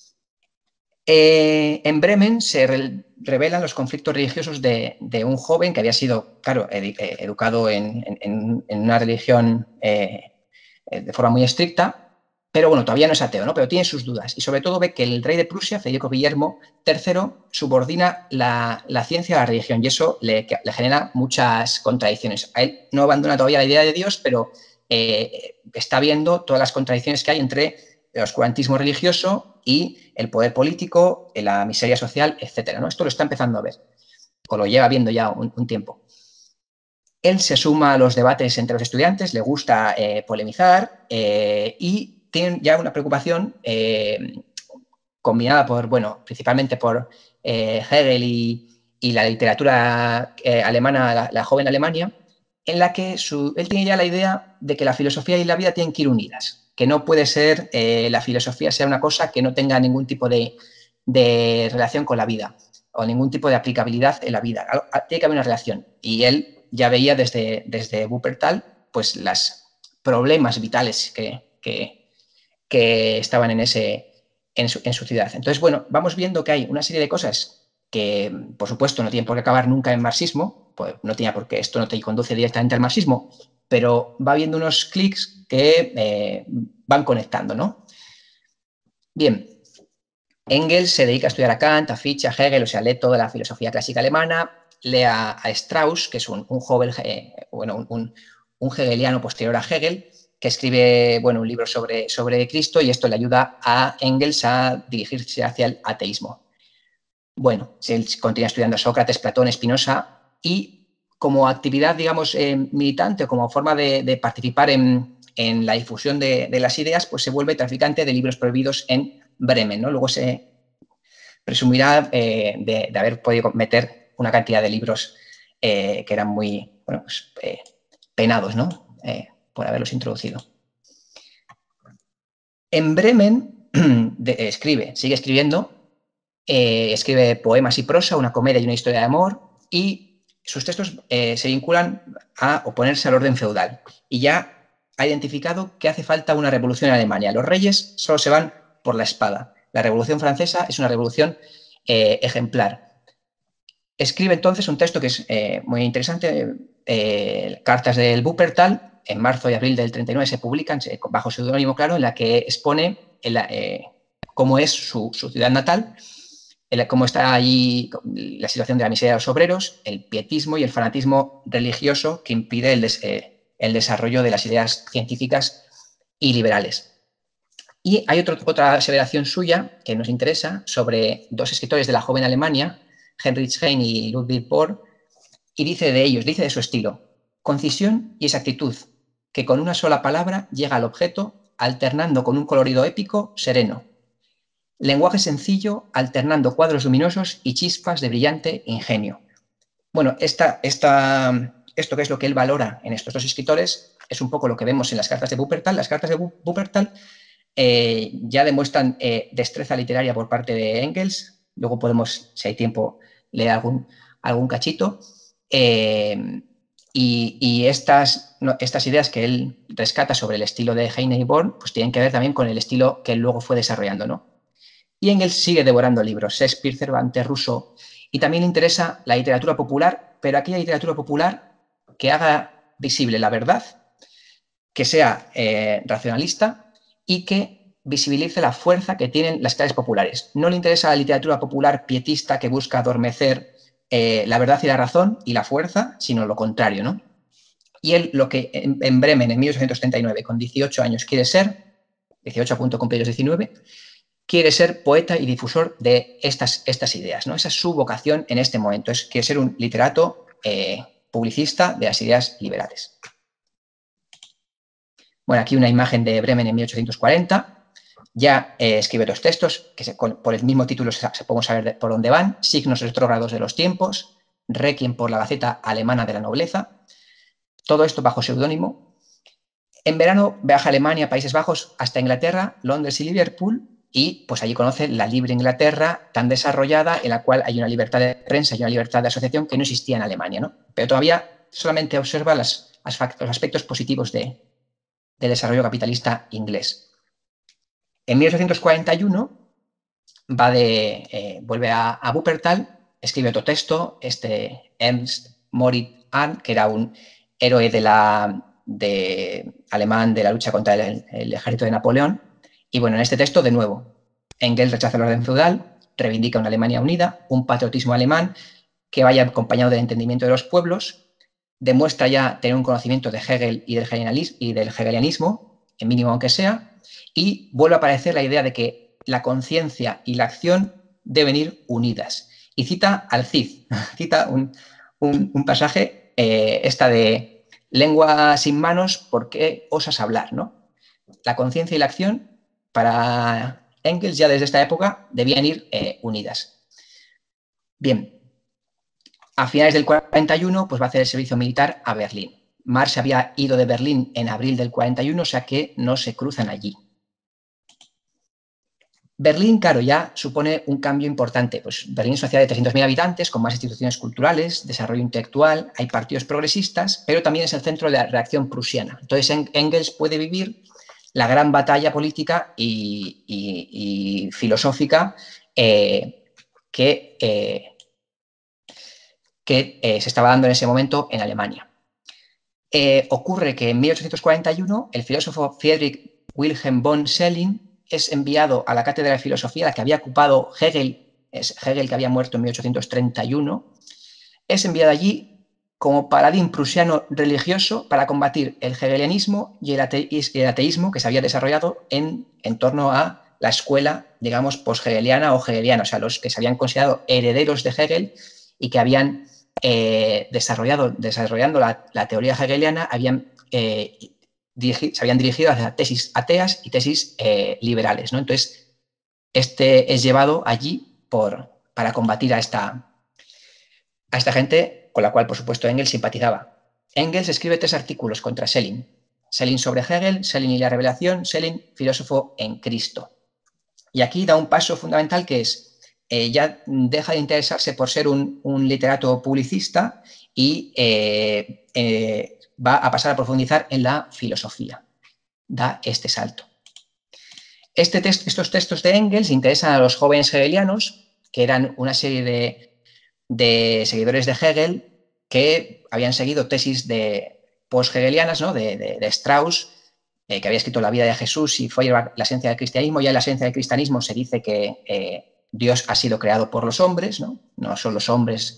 eh, en Bremen se re revelan los conflictos religiosos de, de un joven que había sido, claro, ed educado en, en, en una religión eh, de forma muy estricta, pero bueno, todavía no es ateo, ¿no? Pero tiene sus dudas, y sobre todo ve que el rey de Prusia, Federico Guillermo tercero, subordina la, la ciencia a la religión, y eso le, le genera muchas contradicciones. A él no abandona todavía la idea de Dios, pero eh, está viendo todas las contradicciones que hay entre el oscurantismo religioso y el poder político, la miseria social, etcétera, ¿no? Esto lo está empezando a ver, o lo lleva viendo ya un, un tiempo. Él se suma a los debates entre los estudiantes, le gusta eh, polemizar eh, y tiene ya una preocupación eh, combinada por, bueno, principalmente por eh, Hegel y, y la literatura eh, alemana, la, la joven Alemania, en la que su, él tiene ya la idea de que la filosofía y la vida tienen que ir unidas, que no puede ser eh, la filosofía sea una cosa que no tenga ningún tipo de, de relación con la vida o ningún tipo de aplicabilidad en la vida. Tiene que haber una relación. Y él ya veía desde, desde Wuppertal pues, los problemas vitales que, que, que estaban en, ese, en, su, en su ciudad. Entonces, bueno, vamos viendo que hay una serie de cosas que, por supuesto, no tienen por qué acabar nunca en marxismo, pues no tenía por qué, esto no te conduce directamente al marxismo, pero va viendo unos clics que eh, van conectando, ¿no? Bien, Engels se dedica a estudiar a Kant, a Fichte, a Hegel, o sea, lee toda la filosofía clásica alemana, lee a, a Strauss, que es un, un joven, eh, bueno, un, un hegeliano posterior a Hegel, que escribe, bueno, un libro sobre, sobre Cristo, y esto le ayuda a Engels a dirigirse hacia el ateísmo. Bueno, él continúa estudiando a Sócrates, Platón, Spinoza, y como actividad, digamos, eh, militante o como forma de, de participar en, en la difusión de, de las ideas, pues se vuelve traficante de libros prohibidos en Bremen, ¿no? Luego se presumirá eh, de, de haber podido meter una cantidad de libros eh, que eran muy, bueno, pues, eh, penados, ¿no? Eh, por haberlos introducido. En Bremen de, escribe, sigue escribiendo, eh, escribe poemas y prosa, una comedia y una historia de amor, y sus textos eh, se vinculan a oponerse al orden feudal. Y ya ha identificado que hace falta una revolución en Alemania. Los reyes solo se van por la espada. La Revolución Francesa es una revolución eh, ejemplar. Escribe entonces un texto que es eh, muy interesante, eh, Cartas del Wuppertal. En marzo y abril del treinta y nueve se publican se, bajo seudónimo, claro, en la que expone el, eh, cómo es su, su ciudad natal, el, cómo está allí la situación de la miseria de los obreros, el pietismo y el fanatismo religioso que impide el, des, eh, el desarrollo de las ideas científicas y liberales. Y hay otro, otra aseveración suya que nos interesa sobre dos escritores de la joven Alemania, Heinrich Heine y Ludwig Bohr, y dice de ellos, dice de su estilo: concisión y exactitud, que con una sola palabra llega al objeto, alternando con un colorido épico sereno. Lenguaje sencillo, alternando cuadros luminosos y chispas de brillante ingenio. Bueno, esta, esta, esto que es lo que él valora en estos dos escritores es un poco lo que vemos en las cartas de Wuppertal. Las cartas de Wuppertal eh, ya demuestran eh, destreza literaria por parte de Engels. Luego podemos, si hay tiempo, leer algún, algún cachito. Eh, y, y estas, no, estas ideas que él rescata sobre el estilo de Heine y Bohr, pues tienen que ver también con el estilo que él luego fue desarrollando, ¿no? Y Engels sigue devorando libros, Shakespeare, Cervantes, Rousseau, y también le interesa la literatura popular, pero aquella literatura popular que haga visible la verdad, que sea eh, racionalista y que visibilice la fuerza que tienen las clases populares. No le interesa la literatura popular pietista que busca adormecer eh, la verdad y la razón y la fuerza, sino lo contrario, ¿no? Y él lo que en, en Bremen, en mil ochocientos treinta y nueve, con dieciocho años, quiere ser, dieciocho a punto cumplir los diecinueve, quiere ser poeta y difusor de estas, estas ideas, ¿no? Esa es su vocación en este momento, es, quiere ser un literato eh, publicista de las ideas liberales. Bueno, aquí una imagen de Bremen en mil ochocientos cuarenta. Ya eh, escribe dos textos que se, con, por el mismo título se, se podemos saber de, por dónde van: Signos retrógrados de los tiempos, Requiem por la Gaceta Alemana de la Nobleza. Todo esto bajo seudónimo. En verano viaja a Alemania, Países Bajos, hasta Inglaterra, Londres y Liverpool, y pues allí conoce la libre Inglaterra tan desarrollada, en la cual hay una libertad de prensa y una libertad de asociación que no existía en Alemania, ¿no? Pero todavía solamente observa las, los aspectos positivos de, del desarrollo capitalista inglés. En mil ochocientos cuarenta y uno va de, eh, vuelve a, a Wuppertal, escribe otro texto, este Ernst Moritz Arndt, que era un héroe de la, de, alemán de la lucha contra el, el ejército de Napoleón. Y bueno, en este texto, de nuevo, Engels rechaza el orden feudal, reivindica una Alemania unida, un patriotismo alemán que vaya acompañado del entendimiento de los pueblos, demuestra ya tener un conocimiento de Hegel y del hegelianismo, y del hegelianismo, en mínimo aunque sea, y vuelve a aparecer la idea de que la conciencia y la acción deben ir unidas. Y cita al Cid, cita un, un, un pasaje, eh, esta de lengua sin manos, ¿por qué osas hablar?, ¿no? La conciencia y la acción, para Engels, ya desde esta época, debían ir eh, unidas. Bien, A finales del cuarenta y uno, pues va a hacer el servicio militar a Berlín. Marx había ido de Berlín en abril del cuarenta y uno, o sea que no se cruzan allí. Berlín, claro, ya supone un cambio importante. Pues Berlín es una ciudad de trescientos mil habitantes, con más instituciones culturales, desarrollo intelectual, hay partidos progresistas, pero también es el centro de la reacción prusiana. Entonces Engels puede vivir la gran batalla política y, y, y filosófica eh, que, eh, que eh, se estaba dando en ese momento en Alemania. Eh, ocurre que en mil ochocientos cuarenta y uno el filósofo Friedrich Wilhelm von Schelling es enviado a la cátedra de filosofía, la que había ocupado Hegel, es Hegel que había muerto en mil ochocientos treinta y uno, es enviado allí como paladín prusiano religioso para combatir el hegelianismo y el, ate y el ateísmo que se había desarrollado en, en torno a la escuela, digamos, post-hegeliana o hegeliana, o sea, los que se habían considerado herederos de Hegel y que habían eh, desarrollado, desarrollando la, la teoría hegeliana, habían eh, Dirigi, se habían dirigido hacia tesis ateas y tesis eh, liberales, ¿no? Entonces, este es llevado allí por, para combatir a esta, a esta gente con la cual, por supuesto, Engels simpatizaba. Engels escribe tres artículos contra Schelling. Schelling sobre Hegel, Schelling y la revelación, Schelling, filósofo en Cristo. Y aquí da un paso fundamental que es, eh, ya deja de interesarse por ser un, un literato publicista y eh, eh, va a pasar a profundizar en la filosofía. Da este salto. Este test, estos textos de Engels interesan a los jóvenes hegelianos, que eran una serie de, de seguidores de Hegel que habían seguido tesis de post-hegelianas, ¿no? de, de, de Strauss, eh, que había escrito La vida de Jesús y Feuerbach, La esencia del cristianismo. Ya en La esencia del cristianismo se dice que eh, Dios ha sido creado por los hombres, no, no son los hombres...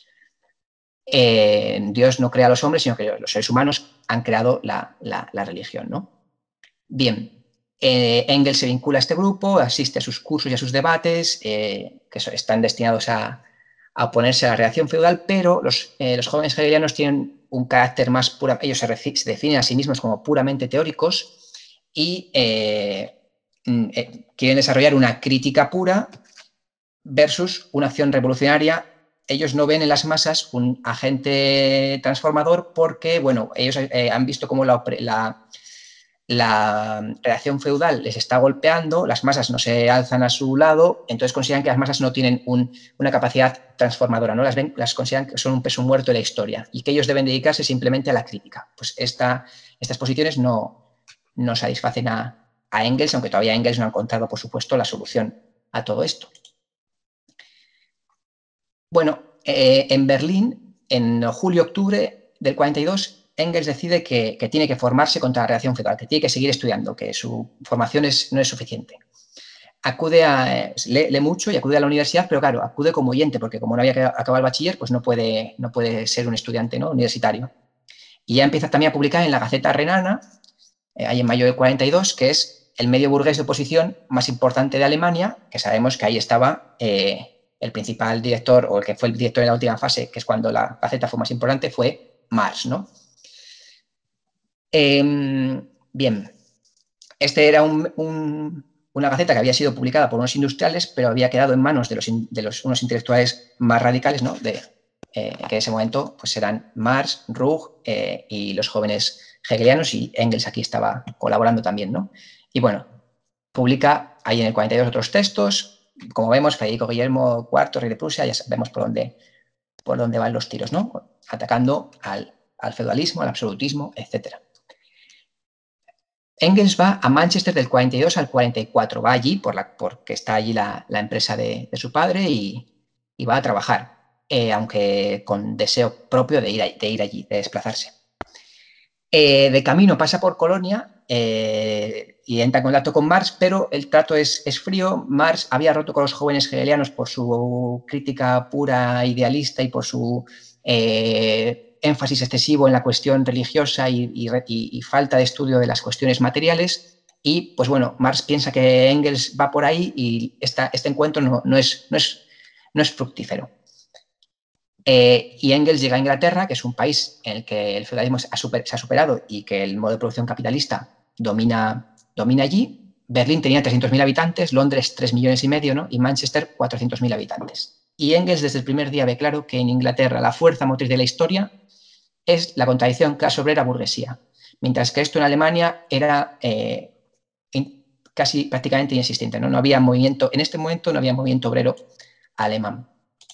Eh, Dios no crea a los hombres, sino que los seres humanos han creado la, la, la religión, ¿no? Bien, eh, Engels se vincula a este grupo, asiste a sus cursos y a sus debates, eh, que están destinados a, a oponerse a la reacción feudal, pero los, eh, los jóvenes hegelianos tienen un carácter más puro, ellos se, se definen a sí mismos como puramente teóricos y eh, eh, quieren desarrollar una crítica pura versus una acción revolucionaria. Ellos no ven en las masas un agente transformador porque, bueno, ellos eh, han visto cómo la, la, la reacción feudal les está golpeando, las masas no se alzan a su lado, entonces consideran que las masas no tienen un, una capacidad transformadora, ¿no? Las, ven, las consideran que son un peso muerto de la historia y que ellos deben dedicarse simplemente a la crítica. Pues esta, estas posiciones no, no satisfacen a, a Engels, aunque todavía Engels no ha encontrado, por supuesto, la solución a todo esto. Bueno, eh, en Berlín, en julio-octubre del cuarenta y dos, Engels decide que, que tiene que formarse contra la reacción feudal, que tiene que seguir estudiando, que su formación es, no es suficiente. Acude a, lee, lee mucho y acude a la universidad, pero claro, acude como oyente, porque como no había acabado el bachiller, pues no puede, no puede ser un estudiante, ¿no? universitario. Y ya empieza también a publicar en la Gaceta Renana, eh, ahí en mayo del cuarenta y dos, que es el medio burgués de oposición más importante de Alemania, que sabemos que ahí estaba... Eh, el principal director, o el que fue el director en la última fase, que es cuando la Gaceta fue más importante, fue Marx, ¿no? Eh, bien, este era un, un, una Gaceta que había sido publicada por unos industriales, pero había quedado en manos de, los, de los, unos intelectuales más radicales, ¿no? De, eh, que en ese momento pues eran Marx, Ruch eh, y los jóvenes hegelianos, y Engels aquí estaba colaborando también, ¿no? Y bueno, publica ahí en el cuarenta y dos otros textos. Como vemos, Federico Guillermo cuarto, rey de Prusia, ya vemos por dónde, por dónde van los tiros, ¿no? Atacando al, al feudalismo, al absolutismo, etcétera. Engels va a Manchester del cuarenta y dos al cuarenta y cuatro, va allí por la, porque está allí la, la empresa de, de su padre y, y va a trabajar, eh, aunque con deseo propio de ir, a, de ir allí, de desplazarse. Eh, de camino pasa por Colonia eh, y entra en contacto con Marx, pero el trato es, es frío. Marx había roto con los jóvenes hegelianos por su crítica pura idealista y por su eh, énfasis excesivo en la cuestión religiosa y, y, y, y falta de estudio de las cuestiones materiales. Y, pues bueno, Marx piensa que Engels va por ahí y esta, este encuentro no, no, es, no, es, no es fructífero. Eh, y Engels llega a Inglaterra, que es un país en el que el feudalismo se ha, super, se ha superado y que el modo de producción capitalista domina, domina allí. Berlín tenía trescientos mil habitantes, Londres tres millones y medio, ¿no? Y Manchester cuatrocientos mil habitantes. y Engels desde el primer día ve claro que en Inglaterra la fuerza motriz de la historia es la contradicción clase obrera-burguesía, mientras que esto en Alemania era eh, in, casi prácticamente inexistente, ¿no? No había movimiento, en este momento no había movimiento obrero alemán.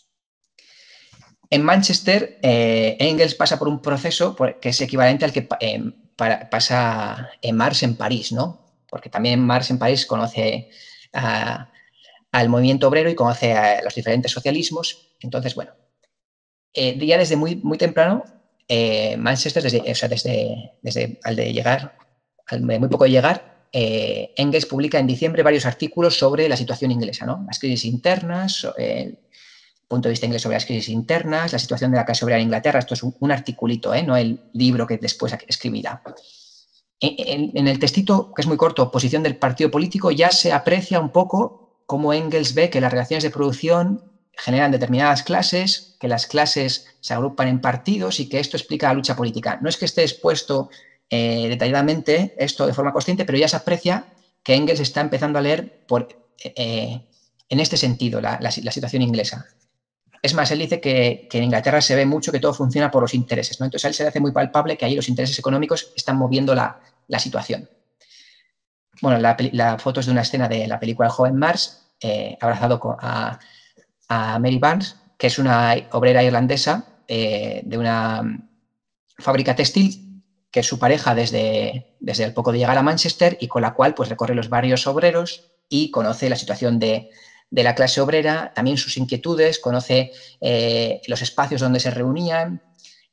En Manchester, eh, Engels pasa por un proceso que es equivalente al que eh, para, pasa en Marx en París, ¿no? Porque también Marx en París conoce a, al movimiento obrero y conoce a los diferentes socialismos. Entonces, bueno, eh, ya desde muy, muy temprano, eh, Manchester, desde, o sea, desde, desde al de llegar, al de muy poco de llegar, eh, Engels publica en diciembre varios artículos sobre la situación inglesa, ¿no? Las crisis internas, eh, punto de vista inglés sobre las crisis internas, la situación de la clase obrera en Inglaterra. Esto es un, un articulito, ¿eh? No el libro que después escribirá. En, en, en el textito, que es muy corto, Posición del partido político, ya se aprecia un poco cómo Engels ve que las relaciones de producción generan determinadas clases, que las clases se agrupan en partidos y que esto explica la lucha política. No es que esté expuesto eh, detalladamente esto de forma consciente, pero ya se aprecia que Engels está empezando a leer por, eh, en este sentido la, la, la situación inglesa. Es más, él dice que, que en Inglaterra se ve mucho que todo funciona por los intereses, ¿no? Entonces a él se le hace muy palpable que ahí los intereses económicos están moviendo la, la situación. Bueno, la, la foto es de una escena de la película El joven Marx, eh, abrazado con, a, a Mary Barnes, que es una obrera irlandesa eh, de una fábrica textil, que es su pareja desde, desde el poco de llegar a Manchester y con la cual pues, recorre los barrios obreros y conoce la situación de... de la clase obrera, también sus inquietudes, conoce eh, los espacios donde se reunían,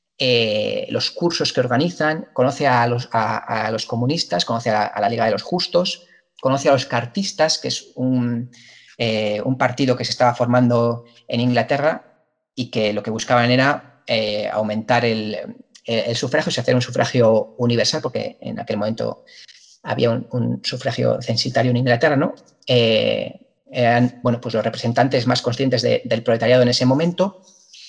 eh, los cursos que organizan, conoce a los, a, a los comunistas, conoce a la, a la Liga de los Justos, conoce a los cartistas, que es un, eh, un partido que se estaba formando en Inglaterra y que lo que buscaban era eh, aumentar el, el, el sufragio y hacer un sufragio universal, porque en aquel momento había un, un sufragio censitario en Inglaterra, ¿no? Eh, eran, bueno, pues los representantes más conscientes de, del proletariado en ese momento,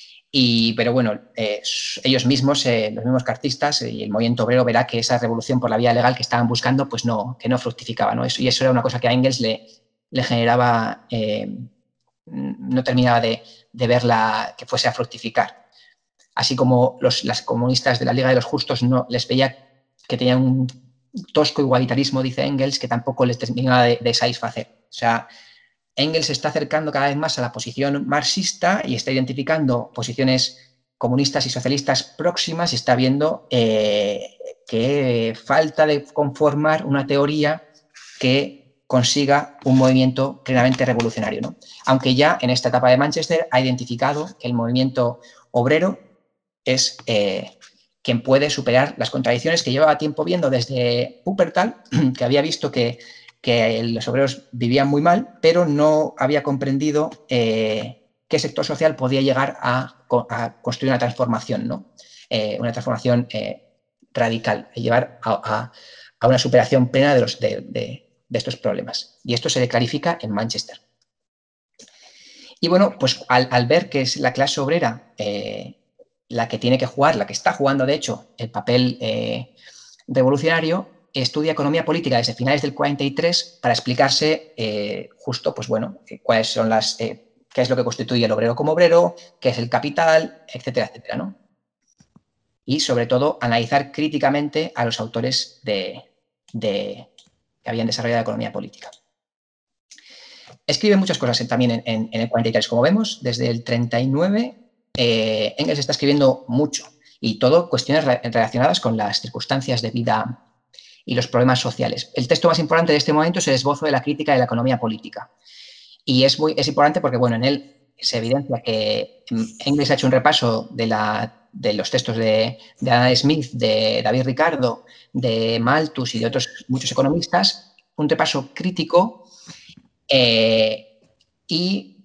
y, pero bueno, eh, ellos mismos, eh, los mismos cartistas y el movimiento obrero verá que esa revolución por la vía legal que estaban buscando, pues no, que no fructificaba, ¿no? Eso, y eso era una cosa que a Engels le, le generaba, eh, no terminaba de, de verla que fuese a fructificar. Así como los, las comunistas de la Liga de los Justos no les veía que tenían un tosco igualitarismo, dice Engels, que tampoco les terminaba de, de satisfacer. O sea, Engels se está acercando cada vez más a la posición marxista y está identificando posiciones comunistas y socialistas próximas y está viendo eh, que falta de conformar una teoría que consiga un movimiento plenamente revolucionario, ¿no? Aunque ya en esta etapa de Manchester ha identificado que el movimiento obrero es eh, quien puede superar las contradicciones que llevaba tiempo viendo desde Wuppertal, que había visto que que los obreros vivían muy mal, pero no había comprendido eh, qué sector social podía llegar a, a construir una transformación, ¿no? Eh, una transformación eh, radical, a llevar a, a, a una superación plena de, los, de, de, de estos problemas. Y esto se le clarifica en Manchester. Y bueno, pues al, al ver que es la clase obrera eh, la que tiene que jugar, la que está jugando, de hecho, el papel eh, revolucionario, estudia economía política desde finales del cuarenta y tres para explicarse eh, justo, pues bueno, eh, cuáles son las, eh, qué es lo que constituye el obrero como obrero, qué es el capital, etcétera, etcétera, ¿no? Y sobre todo analizar críticamente a los autores de, de, que habían desarrollado la economía política. Escribe muchas cosas también en, en, en el cuarenta y tres, como vemos, desde el treinta y nueve eh, Engels está escribiendo mucho y todo cuestiones re relacionadas con las circunstancias de vida y los problemas sociales. El texto más importante de este momento es el esbozo de la crítica de la economía política. Y es, muy, es importante porque, bueno, en él se evidencia que Engels ha hecho un repaso de, la, de los textos de, de Adam Smith, de David Ricardo, de Malthus y de otros muchos economistas, un repaso crítico, eh, y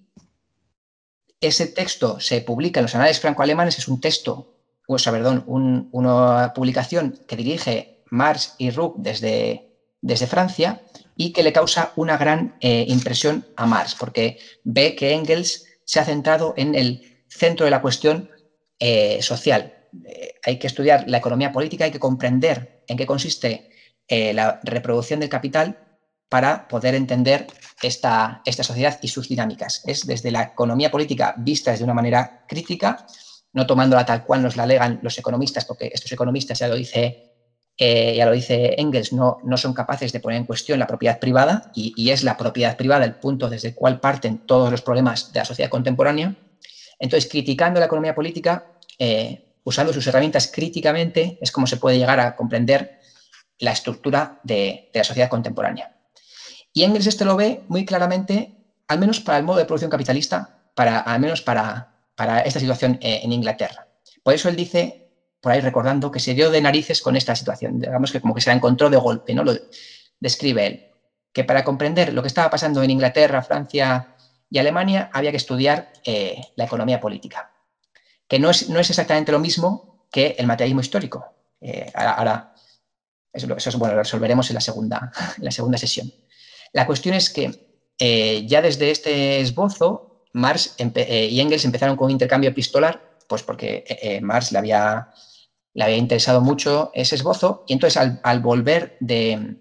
ese texto se publica en los Anales franco-alemanes, es un texto, o sea, perdón, un, una publicación que dirige Marx y Ruck desde, desde Francia y que le causa una gran eh, impresión a Marx, porque ve que Engels se ha centrado en el centro de la cuestión eh, social. Eh, hay que estudiar la economía política, hay que comprender en qué consiste eh, la reproducción del capital para poder entender esta, esta sociedad y sus dinámicas. Es desde la economía política vista desde una manera crítica, no tomándola tal cual nos la alegan los economistas, porque estos economistas, ya lo dice, eh, ya lo dice Engels, no, no son capaces de poner en cuestión la propiedad privada, y, y es la propiedad privada el punto desde el cual parten todos los problemas de la sociedad contemporánea. Entonces, criticando la economía política, eh, usando sus herramientas críticamente, es como se puede llegar a comprender la estructura de, de la sociedad contemporánea. Y Engels este lo ve muy claramente, al menos para el modo de producción capitalista, para, al menos para, para esta situación eh, en Inglaterra. Por eso él dice, por ahí recordando, que se dio de narices con esta situación, digamos que como que se la encontró de golpe, ¿no? Lo describe él, que para comprender lo que estaba pasando en Inglaterra, Francia y Alemania, había que estudiar eh, la economía política, que no es, no es exactamente lo mismo que el materialismo histórico. Eh, ahora, ahora eso, eso es, bueno, lo resolveremos en la segunda, en la segunda sesión. La cuestión es que eh, ya desde este esbozo, Marx eh, y Engels empezaron con un intercambio epistolar, pues porque eh, Marx le había, le había interesado mucho ese esbozo, y entonces al, al volver de,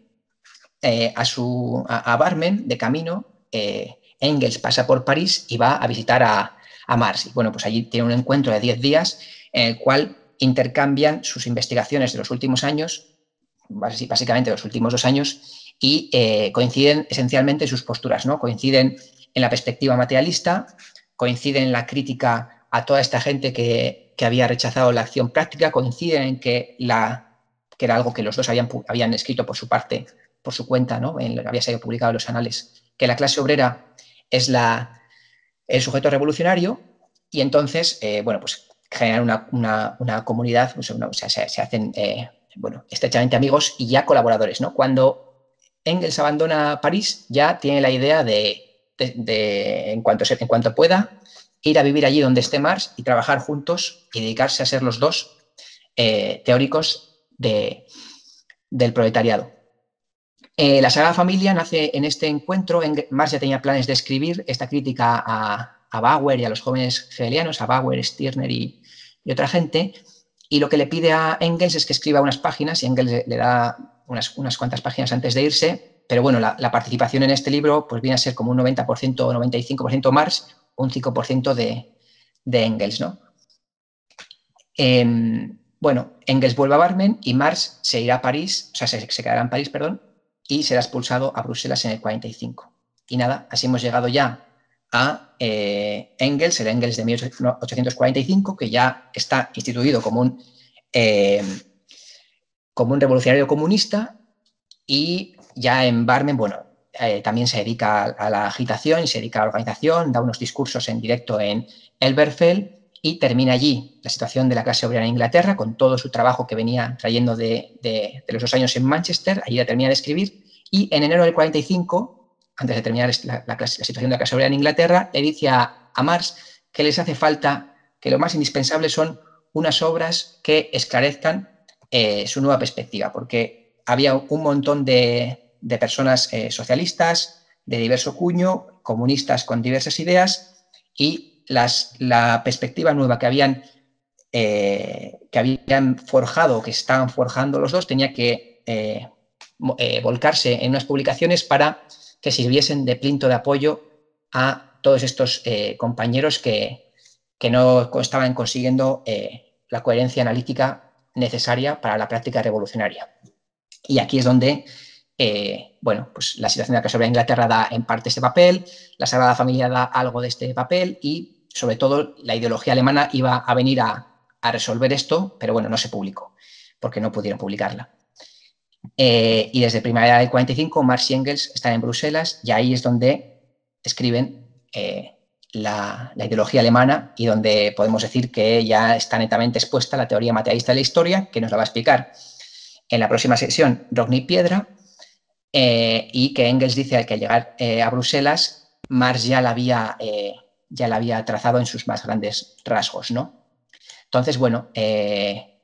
eh, a, su, a, a Barmen, de camino, eh, Engels pasa por París y va a visitar a, a Marx. Y bueno, pues allí tiene un encuentro de diez días en el cual intercambian sus investigaciones de los últimos años, básicamente los últimos dos años, y eh, coinciden esencialmente en sus posturas, ¿no? Coinciden en la perspectiva materialista, coinciden en la crítica a toda esta gente que, que había rechazado la acción práctica, coinciden en que, la, que era algo que los dos habían, habían escrito por su parte, por su cuenta, ¿no? En lo que había sido publicado en los anales, que la clase obrera es la, el sujeto revolucionario, y entonces, eh, bueno, pues generan una, una, una comunidad, pues, una, o sea, se, se hacen, eh, bueno, estrechamente amigos y ya colaboradores, ¿no? Cuando Engels abandona París, ya tiene la idea de, de, de en, cuanto se, en cuanto pueda, ir a vivir allí donde esté Marx y trabajar juntos y dedicarse a ser los dos eh, teóricos de, del proletariado. Eh, la Sagrada Familia nace en este encuentro. Marx ya tenía planes de escribir esta crítica a, a Bauer y a los jóvenes hegelianos, a Bauer, Stirner y, y otra gente, y lo que le pide a Engels es que escriba unas páginas, y Engels le, le da Unas, unas cuantas páginas antes de irse, pero bueno, la, la participación en este libro pues viene a ser como un noventa por ciento o noventa y cinco por ciento Marx, un cinco por ciento de, de Engels, ¿no? Eh, bueno, Engels vuelve a Barmen y Marx se irá a París, o sea, se, se quedará en París, perdón, y será expulsado a Bruselas en el cuarenta y cinco. Y nada, así hemos llegado ya a eh, Engels, el Engels de mil ochocientos cuarenta y cinco, que ya está instituido como un... Eh, como un revolucionario comunista, y ya en Barmen, bueno, eh, también se dedica a, a la agitación y se dedica a la organización, da unos discursos en directo en Elberfeld y termina allí la situación de la clase obrera en Inglaterra con todo su trabajo que venía trayendo de, de, de los dos años en Manchester. Allí la termina de escribir y en enero del cuarenta y cinco, antes de terminar la, la, la situación de la clase obrera en Inglaterra, le dice a, a Marx que les hace falta, que lo más indispensable son unas obras que esclarezcan Eh, su nueva perspectiva, porque había un montón de, de personas eh, socialistas de diverso cuño, comunistas con diversas ideas, y las, la perspectiva nueva que habían, eh, que habían forjado, que estaban forjando los dos, tenía que eh, eh, volcarse en unas publicaciones para que sirviesen de plinto de apoyo a todos estos eh, compañeros que, que no estaban consiguiendo eh, la coherencia analítica necesaria para la práctica revolucionaria. Y aquí es donde, eh, bueno, pues la situación de la clase obrera en Inglaterra da en parte este papel, la Sagrada Familia da algo de este papel y, sobre todo, la ideología alemana iba a venir a, a resolver esto, pero bueno, no se publicó, porque no pudieron publicarla. Eh, y desde primavera del cuarenta y cinco, Marx y Engels están en Bruselas y ahí es donde escriben eh, La, la ideología alemana y donde podemos decir que ya está netamente expuesta la teoría materialista de la historia, que nos la va a explicar en la próxima sesión Rodney Piedra, eh, y que Engels dice que al llegar eh, a Bruselas, Marx ya la, había, eh, ya la había trazado en sus más grandes rasgos, ¿no? Entonces, bueno, eh,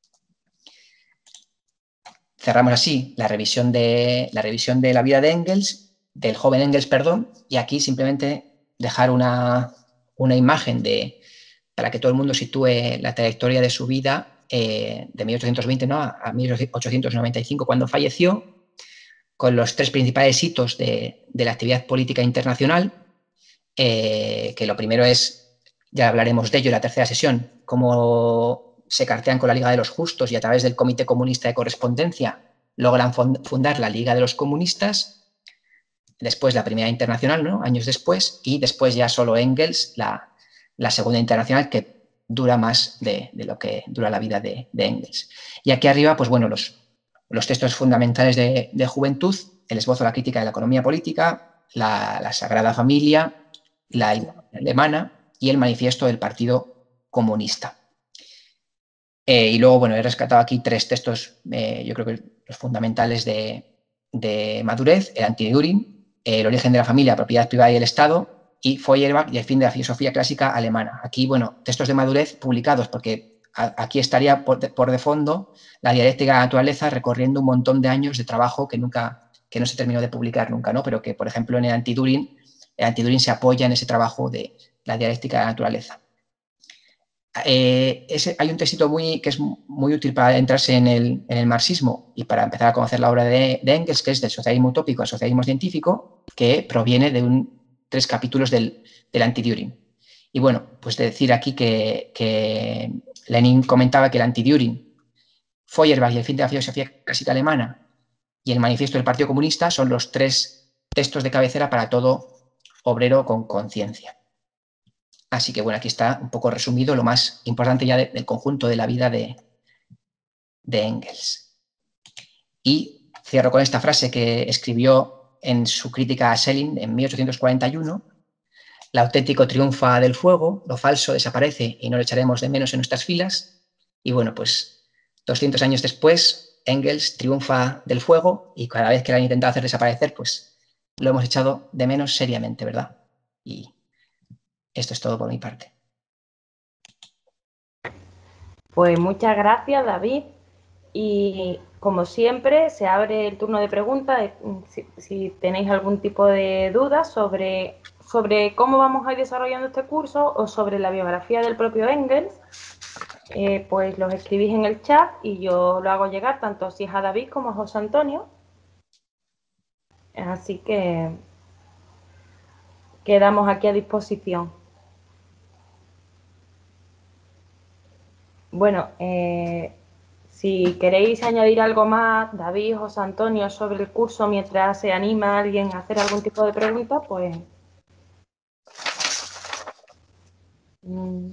cerramos así la revisión, de, la revisión de la vida de Engels, del joven Engels, perdón, y aquí simplemente dejar una, una imagen de, para que todo el mundo sitúe la trayectoria de su vida eh, de mil ochocientos veinte, ¿no? a mil ochocientos noventa y cinco, cuando falleció. con los tres principales hitos de, de la actividad política internacional, eh, que lo primero es, ya hablaremos de ello en la tercera sesión, cómo se cartean con la Liga de los Justos y a través del Comité Comunista de Correspondencia logran fundar la Liga de los Comunistas, después la Primera Internacional, ¿no?, años después, y después ya solo Engels, la, la Segunda Internacional, que dura más de, de lo que dura la vida de, de Engels. Y aquí arriba, pues bueno, los, los textos fundamentales de, de Juventud, el esbozo de la crítica de la economía política, la, la Sagrada Familia, la alemana y el manifiesto del Partido Comunista. Eh, y luego, bueno, he rescatado aquí tres textos, eh, yo creo que los fundamentales de, de Madurez, el Anti-Düring, el origen de la familia, la propiedad privada y el Estado, y Feuerbach y el fin de la filosofía clásica alemana. Aquí, bueno, textos de Madurez publicados, porque a, aquí estaría por de, por de fondo la dialéctica de la naturaleza recorriendo un montón de años de trabajo que nunca, que no se terminó de publicar nunca, ¿no? Pero que, por ejemplo, en el Anti-Düring, el Anti-Düring se apoya en ese trabajo de la dialéctica de la naturaleza. Eh, ese, hay un textito muy, que es muy útil para entrarse en el, en el marxismo y para empezar a conocer la obra de, de Engels, que es del socialismo utópico al socialismo científico, que proviene de un, tres capítulos del, del Anti-Düring. Y bueno, pues de decir aquí que, que Lenin comentaba que el Anti-Düring, Feuerbach y el fin de la filosofía clásica alemana y el manifiesto del Partido Comunista son los tres textos de cabecera para todo obrero con conciencia. Así que, bueno, aquí está un poco resumido lo más importante ya de, del conjunto de la vida de, de Engels. Y cierro con esta frase que escribió en su crítica a Schelling en mil ochocientos cuarenta y uno. Lo auténtico triunfa del fuego, lo falso desaparece y no lo echaremos de menos en nuestras filas. Y bueno, pues doscientos años después, Engels triunfa del fuego y cada vez que lo han intentado hacer desaparecer, pues lo hemos echado de menos seriamente, ¿verdad? Y esto es todo por mi parte. Pues muchas gracias, David. Y como siempre, se abre el turno de preguntas. Si, si tenéis algún tipo de dudas sobre, sobre cómo vamos a ir desarrollando este curso o sobre la biografía del propio Engels, eh, pues los escribís en el chat y yo lo hago llegar tanto si es a David como a José Antonio. Así que quedamos aquí a disposición. Bueno, eh, si queréis añadir algo más, David, José Antonio, sobre el curso mientras se anima a alguien a hacer algún tipo de pregunta, pues... Mm.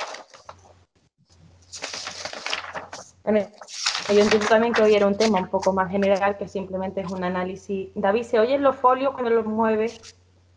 Bueno, yo entiendo también que hoy era un tema un poco más general, que simplemente es un análisis. David, ¿se oyen los folios cuando los mueves?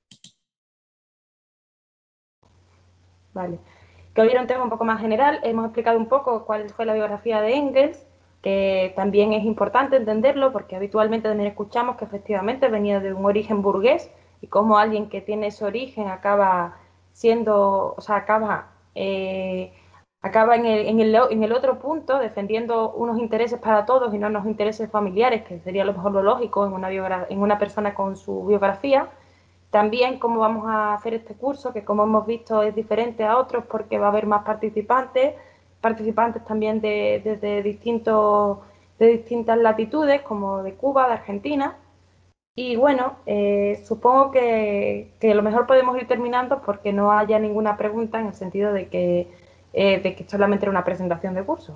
Vale. Que hoy era un tema un poco más general. Hemos explicado un poco cuál fue la biografía de Engels, que también es importante entenderlo porque habitualmente también escuchamos que efectivamente venía de un origen burgués y cómo alguien que tiene ese origen acaba siendo, o sea, acaba, eh, acaba en el, en, el, en el otro punto defendiendo unos intereses para todos y no unos intereses familiares, que sería lo mejor lo lógico en una, en una persona con su biografía. También cómo vamos a hacer este curso, que como hemos visto es diferente a otros porque va a haber más participantes, participantes también de, de, de, distintos, de distintas latitudes, como de Cuba, de Argentina. Y bueno, eh, supongo que, que lo mejor podemos ir terminando porque no haya ninguna pregunta en el sentido de que, eh, de que solamente era una presentación de curso.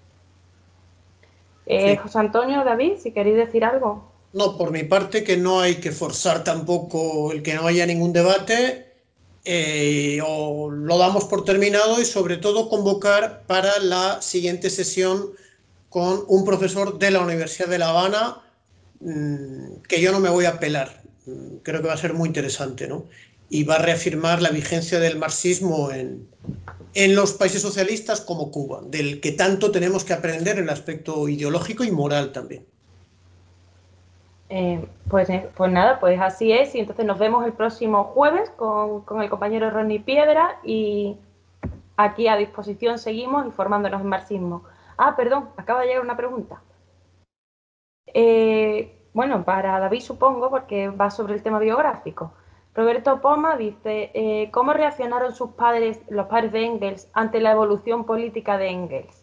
Eh, sí. José Antonio, David, si queréis decir algo. No, por mi parte, que no hay que forzar tampoco el que no haya ningún debate, eh, o lo damos por terminado y sobre todo convocar para la siguiente sesión con un profesor de la Universidad de La Habana, mmm, que yo no me voy a pelar. Creo que va a ser muy interesante, ¿no? Y va a reafirmar la vigencia del marxismo en, en los países socialistas como Cuba, del que tanto tenemos que aprender en el aspecto ideológico y moral también. Eh, pues, pues nada, pues así es, y entonces nos vemos el próximo jueves con, con el compañero Ronnie Piedra y aquí a disposición seguimos informándonos en marxismo. Ah, perdón, acaba de llegar una pregunta. Eh, bueno, para David supongo, porque va sobre el tema biográfico. Roberto Poma dice, eh, ¿cómo reaccionaron sus padres, los padres de Engels, ante la evolución política de Engels?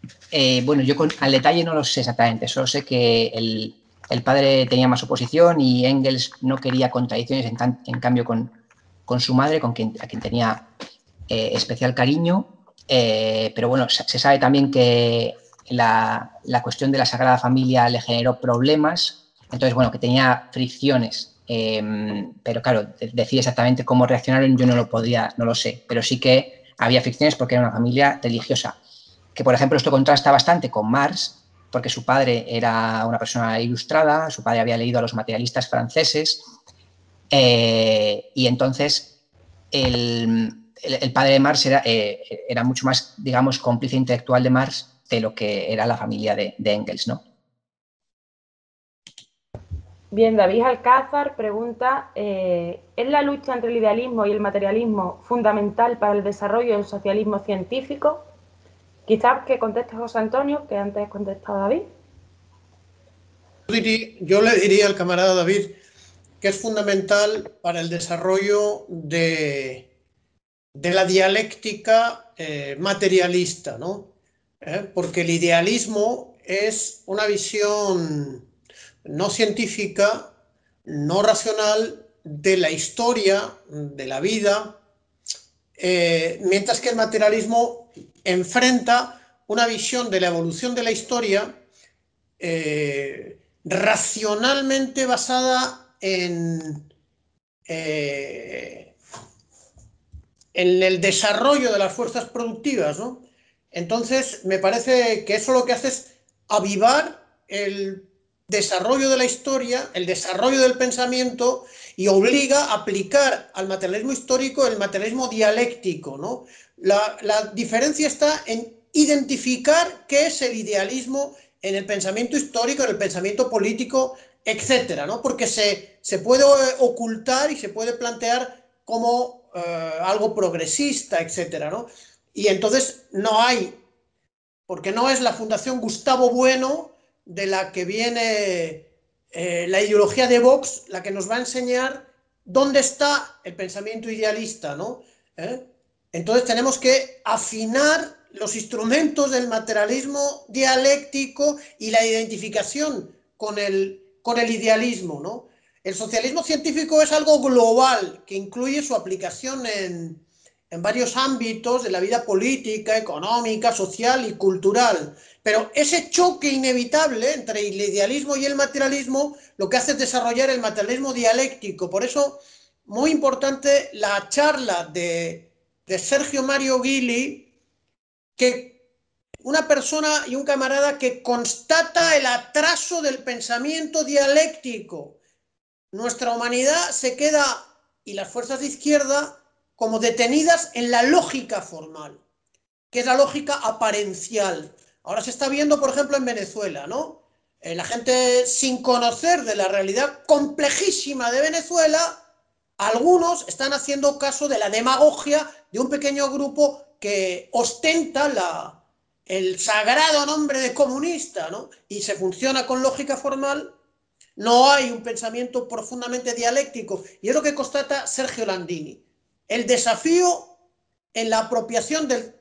Eh, bueno, yo con, al detalle no lo sé exactamente, solo sé que el, el padre tenía más oposición y Engels no quería contradicciones, en, en cambio con, con su madre, con quien, a quien tenía eh, especial cariño, eh, pero bueno, se sabe también que la, la cuestión de la Sagrada Familia le generó problemas, entonces bueno, que tenía fricciones, eh, pero claro, decir exactamente cómo reaccionaron yo no lo podría, no lo sé, pero sí que había fricciones porque era una familia religiosa, que por ejemplo esto contrasta bastante con Marx, porque su padre era una persona ilustrada, su padre había leído a los materialistas franceses, eh, y entonces el, el, el, padre de Marx era, eh, era mucho más, digamos, cómplice intelectual de Marx de lo que era la familia de, de Engels, ¿no? Bien, David Alcázar pregunta, eh, ¿es la lucha entre el idealismo y el materialismo fundamental para el desarrollo del socialismo científico? Quizás que conteste José Antonio, que antes ha contestado David. Yo, diría, yo le diría al camarada David que es fundamental para el desarrollo de, de la dialéctica eh, materialista, ¿no? ¿Eh? Porque el idealismo es una visión no científica, no racional de la historia, de la vida, eh, mientras que el materialismo enfrenta una visión de la evolución de la historia eh, racionalmente basada en, eh, en el desarrollo de las fuerzas productivas, ¿no? Entonces, me parece que eso lo que hace es avivar el desarrollo de la historia, el desarrollo del pensamiento, y obliga a aplicar al materialismo histórico el materialismo dialéctico, ¿no? La, la diferencia está en identificar qué es el idealismo en el pensamiento histórico, en el pensamiento político, etcétera, ¿no? Porque se, se puede ocultar y se puede plantear como Uh, algo progresista, etcétera, ¿no? Y entonces no hay, porque no es la Fundación Gustavo Bueno de la que viene eh, la ideología de Vox, la que nos va a enseñar dónde está el pensamiento idealista, ¿no? ¿Eh? Entonces tenemos que afinar los instrumentos del materialismo dialéctico y la identificación con el, con el idealismo, ¿no? El socialismo científico es algo global que incluye su aplicación en, en varios ámbitos de la vida política, económica, social y cultural. Pero ese choque inevitable entre el idealismo y el materialismo lo que hace es desarrollar el materialismo dialéctico. Por eso, muy importante la charla de, de Sergio Mario Guili, que una persona y un camarada que constata el atraso del pensamiento dialéctico. Nuestra humanidad se queda, y las fuerzas de izquierda, como detenidas en la lógica formal, que es la lógica aparencial. Ahora se está viendo, por ejemplo, en Venezuela, ¿no? Eh, la gente, sin conocer de la realidad complejísima de Venezuela, algunos están haciendo caso de la demagogia de un pequeño grupo que ostenta la, el sagrado nombre de comunista, ¿no? Y se funciona con lógica formal. No hay un pensamiento profundamente dialéctico, y es lo que constata Sergio Landini. El desafío en la apropiación del,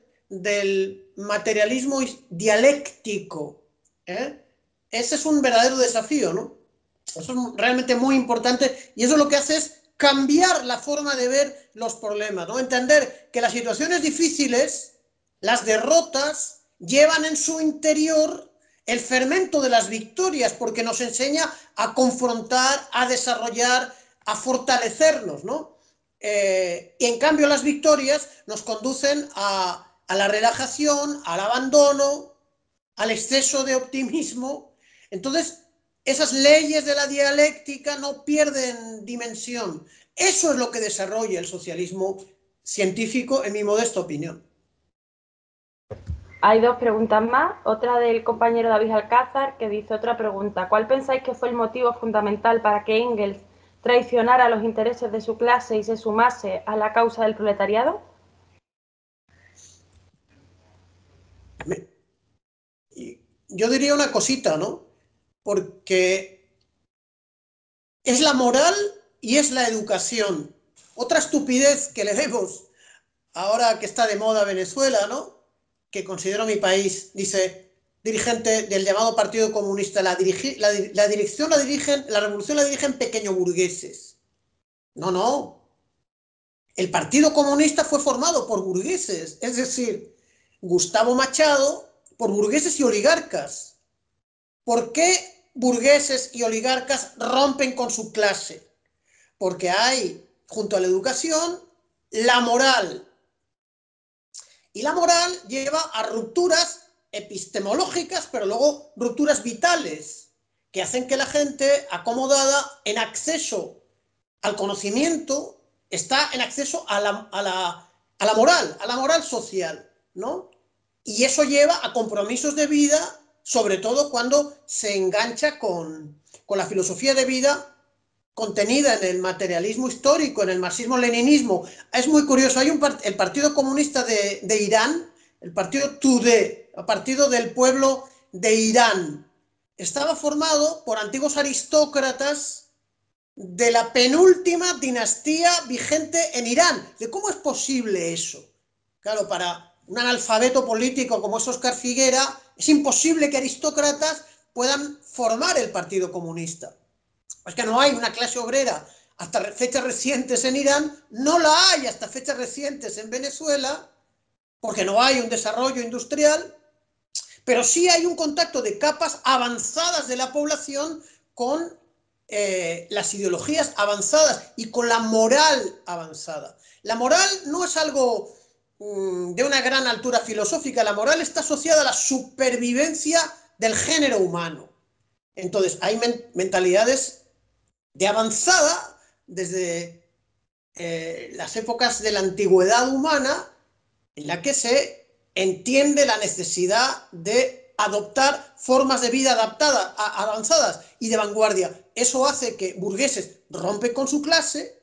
del materialismo dialéctico, ¿eh? Ese es un verdadero desafío, ¿no? Eso es realmente muy importante, y eso lo que hace es cambiar la forma de ver los problemas, ¿no? Entender que las situaciones difíciles, las derrotas, llevan en su interior el fermento de las victorias, porque nos enseña a confrontar, a desarrollar, a fortalecernos, ¿no? Eh, y en cambio las victorias nos conducen a, a la relajación, al abandono, al exceso de optimismo. Entonces, esas leyes de la dialéctica no pierden dimensión. Eso es lo que desarrolla el socialismo científico, en mi modesta opinión. Hay dos preguntas más, otra del compañero David Alcázar, que dice otra pregunta. ¿Cuál pensáis que fue el motivo fundamental para que Engels traicionara los intereses de su clase y se sumase a la causa del proletariado? Yo diría una cosita, ¿no? Porque es la moral y es la educación. Otra estupidez que le vemos ahora que está de moda Venezuela, ¿no? que considero mi país, dice, dirigente del llamado Partido Comunista, la, dirigi, la, la dirección la dirigen, la revolución la dirigen pequeños burgueses. No, no. El Partido Comunista fue formado por burgueses, es decir, Gustavo Machado, por burgueses y oligarcas. ¿Por qué burgueses y oligarcas rompen con su clase? Porque hay, junto a la educación, la moral. Y la moral lleva a rupturas epistemológicas, pero luego rupturas vitales, que hacen que la gente acomodada en acceso al conocimiento está en acceso a la, a la, a la moral, a la moral social, ¿no? Y eso lleva a compromisos de vida, sobre todo cuando se engancha con, con la filosofía de vida contenida en el materialismo histórico, en el marxismo-leninismo. Es muy curioso, hay un part el Partido Comunista de, de Irán, el Partido Tudeh, el Partido del Pueblo de Irán, estaba formado por antiguos aristócratas de la penúltima dinastía vigente en Irán. ¿De cómo es posible eso? Claro, para un analfabeto político como es Óscar Figuera, es imposible que aristócratas puedan formar el Partido Comunista. Es que no hay una clase obrera hasta fechas recientes en Irán, no la hay hasta fechas recientes en Venezuela, porque no hay un desarrollo industrial, pero sí hay un contacto de capas avanzadas de la población con eh, las ideologías avanzadas y con la moral avanzada. La moral no es algo mmm, de una gran altura filosófica, la moral está asociada a la supervivencia del género humano. Entonces hay men mentalidades de avanzada desde eh, las épocas de la antigüedad humana, en la que se entiende la necesidad de adoptar formas de vida adaptadas, a, avanzadas y de vanguardia. Eso hace que burgueses rompen con su clase,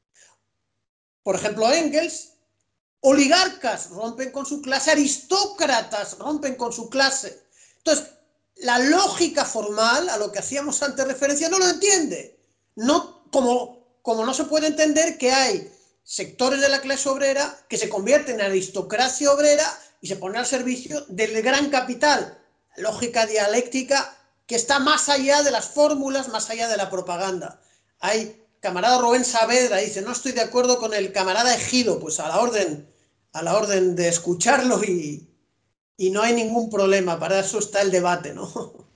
por ejemplo Engels, oligarcas rompen con su clase, aristócratas rompen con su clase. Entonces, la lógica formal, a lo que hacíamos antes referencia, no lo entiende. No, como, como no se puede entender que hay sectores de la clase obrera que se convierten en aristocracia obrera y se ponen al servicio del gran capital. Lógica dialéctica que está más allá de las fórmulas, más allá de la propaganda. Hay, camarada Rubén Saavedra dice, no estoy de acuerdo con el camarada Ejido, pues a la orden, a la orden de escucharlo y, y no hay ningún problema, para eso está el debate, ¿no?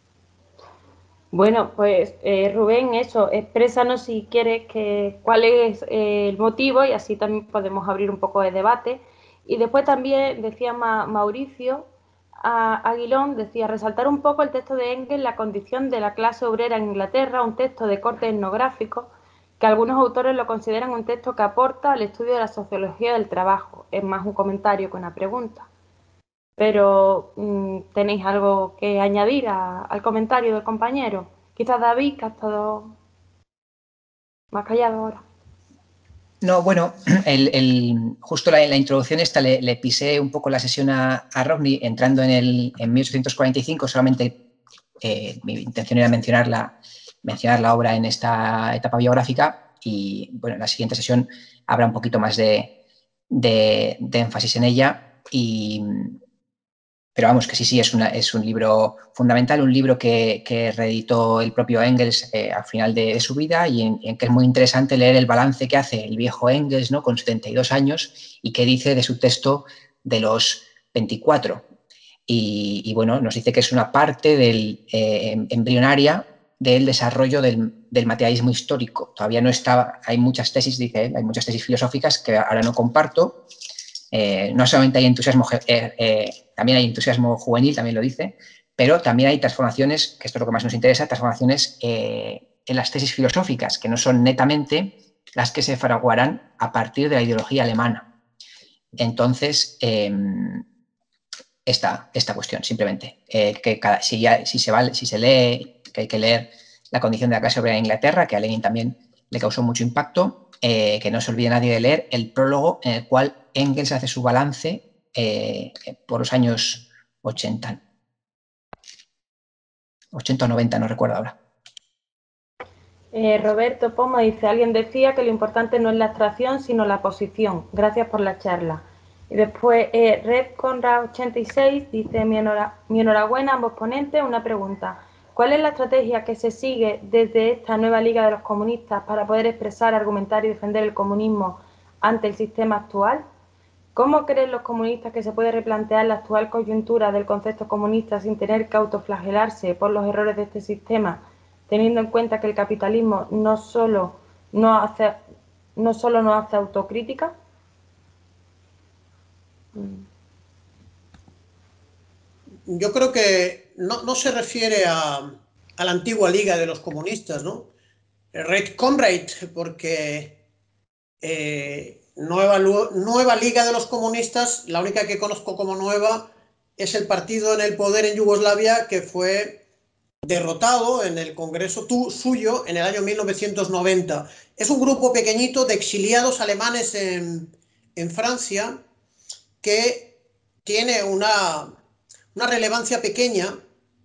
Bueno, pues eh, Rubén, eso, exprésanos si quieres que, cuál es eh, el motivo y así también podemos abrir un poco de debate. Y después también decía Ma Mauricio a Aguilón, decía, resaltar un poco el texto de Engels, la condición de la clase obrera en Inglaterra, un texto de corte etnográfico, que algunos autores lo consideran un texto que aporta al estudio de la sociología del trabajo. Es más un comentario que una pregunta. Pero ¿tenéis algo que añadir a, al comentario del compañero? Quizás David, que ha estado más callado ahora. No, bueno, el, el, justo la, la introducción esta le, le pisé un poco la sesión a, a Rodney entrando en, el, en mil ochocientos cuarenta y cinco, solamente eh, mi intención era mencionar la, mencionar la obra en esta etapa biográfica y bueno, en la siguiente sesión habrá un poquito más de, de, de énfasis en ella y... Pero vamos, que sí, sí, es, una, es un libro fundamental, un libro que, que reeditó el propio Engels eh, al final de, de su vida y en, en que es muy interesante leer el balance que hace el viejo Engels, ¿no?, con setenta y dos años y que dice de su texto de los veinticuatro. Y, y bueno, nos dice que es una parte del, eh, embrionaria del desarrollo del, del materialismo histórico. Todavía no está, hay muchas tesis, dice él, hay muchas tesis filosóficas que ahora no comparto. Eh, no solamente hay entusiasmo, eh, eh, también hay entusiasmo juvenil, también lo dice, pero también hay transformaciones, que esto es lo que más nos interesa, transformaciones eh, en las tesis filosóficas, que no son netamente las que se fraguarán a partir de la ideología alemana. Entonces, eh, esta, esta cuestión, simplemente, eh, que cada, si, ya, si, se va, si se lee, que hay que leer La condición de la clase obrera en Inglaterra, que a Lenin también le causó mucho impacto, eh, que no se olvide nadie de leer el prólogo en el cual Engels hace su balance eh, por los años ochenta. ochenta o noventa, no recuerdo ahora. Eh, Roberto Poma dice, alguien decía que lo importante no es la abstracción, sino la posición. Gracias por la charla. Y después, eh, Red Conrad ochenta y seis dice, mi, enhora, mi enhorabuena a ambos ponentes, una pregunta. ¿Cuál es la estrategia que se sigue desde esta nueva Liga de los Comunistas para poder expresar, argumentar y defender el comunismo ante el sistema actual? ¿Cómo creen los comunistas que se puede replantear la actual coyuntura del concepto comunista sin tener que autoflagelarse por los errores de este sistema, teniendo en cuenta que el capitalismo no solo no hace, no solo no hace autocrítica? Yo creo que no, no se refiere a, a la antigua Liga de los Comunistas, ¿no? Red Comrade, porque eh, nueva, nueva Liga de los Comunistas, la única que conozco como nueva, es el partido en el poder en Yugoslavia que fue derrotado en el Congreso tu, suyo en el año mil novecientos noventa. Es un grupo pequeñito de exiliados alemanes en, en Francia que tiene una, una relevancia pequeña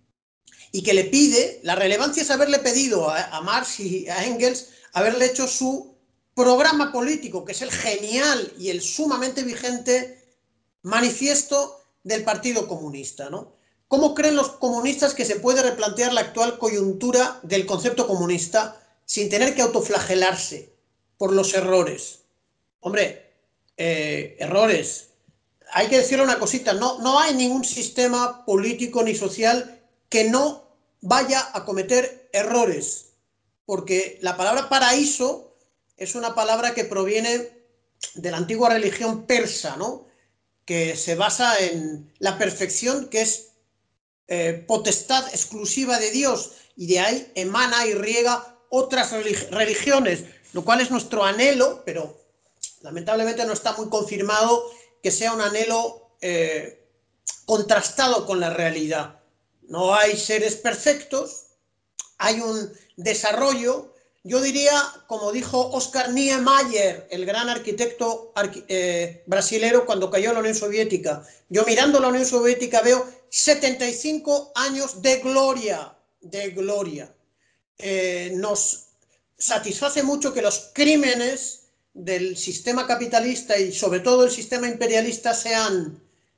y que le pide, la relevancia es haberle pedido a, a Marx y a Engels haberle hecho su programa político, que es el genial y el sumamente vigente manifiesto del Partido Comunista, ¿no? ¿Cómo creen los comunistas que se puede replantear la actual coyuntura del concepto comunista sin tener que autoflagelarse por los errores? Hombre, eh, errores. Hay que decirle una cosita, no, no hay ningún sistema político ni social que no vaya a cometer errores, porque la palabra paraíso es una palabra que proviene de la antigua religión persa, ¿no? Que se basa en la perfección, que es eh, potestad exclusiva de Dios, y de ahí emana y riega otras religiones, lo cual es nuestro anhelo, pero lamentablemente no está muy confirmado que sea un anhelo eh, contrastado con la realidad. No hay seres perfectos, hay un desarrollo. Yo diría, como dijo Oscar Niemeyer, el gran arquitecto arqu eh, brasilero cuando cayó la Unión Soviética, yo mirando la Unión Soviética veo setenta y cinco años de gloria, de gloria. Eh, nos satisface mucho que los crímenes del sistema capitalista y sobre todo el sistema imperialista sean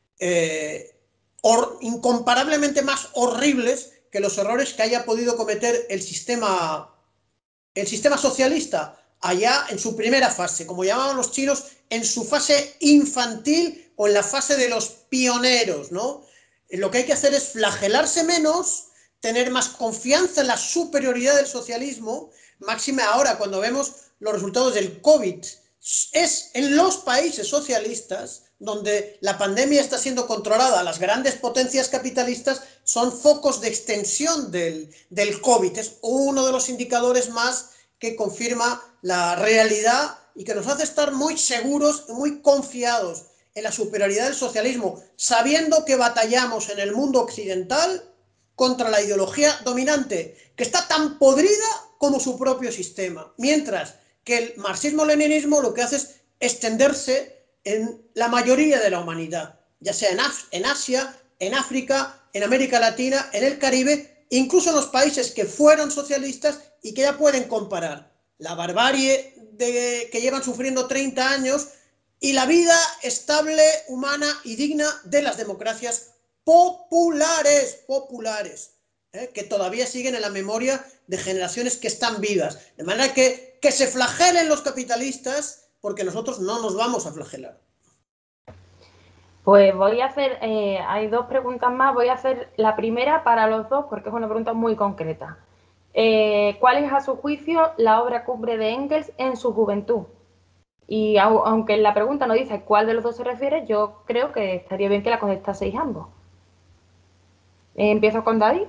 eh, or, incomparablemente más horribles que los errores que haya podido cometer el sistema, el sistema socialista allá en su primera fase, como llamaban los chinos, en su fase infantil o en la fase de los pioneros, ¿no? Lo que hay que hacer es flagelarse menos, tener más confianza en la superioridad del socialismo, máxime ahora cuando vemos los resultados del COVID. Es en los países socialistas donde la pandemia está siendo controlada. Las grandes potencias capitalistas son focos de extensión del, del COVID. Es uno de los indicadores más que confirma la realidad y que nos hace estar muy seguros y muy confiados en la superioridad del socialismo, sabiendo que batallamos en el mundo occidental contra la ideología dominante, que está tan podrida como su propio sistema, mientras que el marxismo-leninismo lo que hace es extenderse en la mayoría de la humanidad, ya sea en, Af en Asia, en África, en América Latina, en el Caribe, incluso en los países que fueron socialistas y que ya pueden comparar la barbarie de, que llevan sufriendo treinta años y la vida estable, humana y digna de las democracias populares, populares, ¿eh? que todavía siguen en la memoria de generaciones que están vivas. De manera que, que se flagelen los capitalistas, porque nosotros no nos vamos a flagelar. Pues voy a hacer, eh, hay dos preguntas más, voy a hacer la primera para los dos, porque es una pregunta muy concreta. Eh, ¿Cuál es, a su juicio, la obra cumbre de Engels en su juventud? Y aunque en la pregunta no dice cuál de los dos se refiere, yo creo que estaría bien que la contestaseis ambos. Eh, empiezo con David.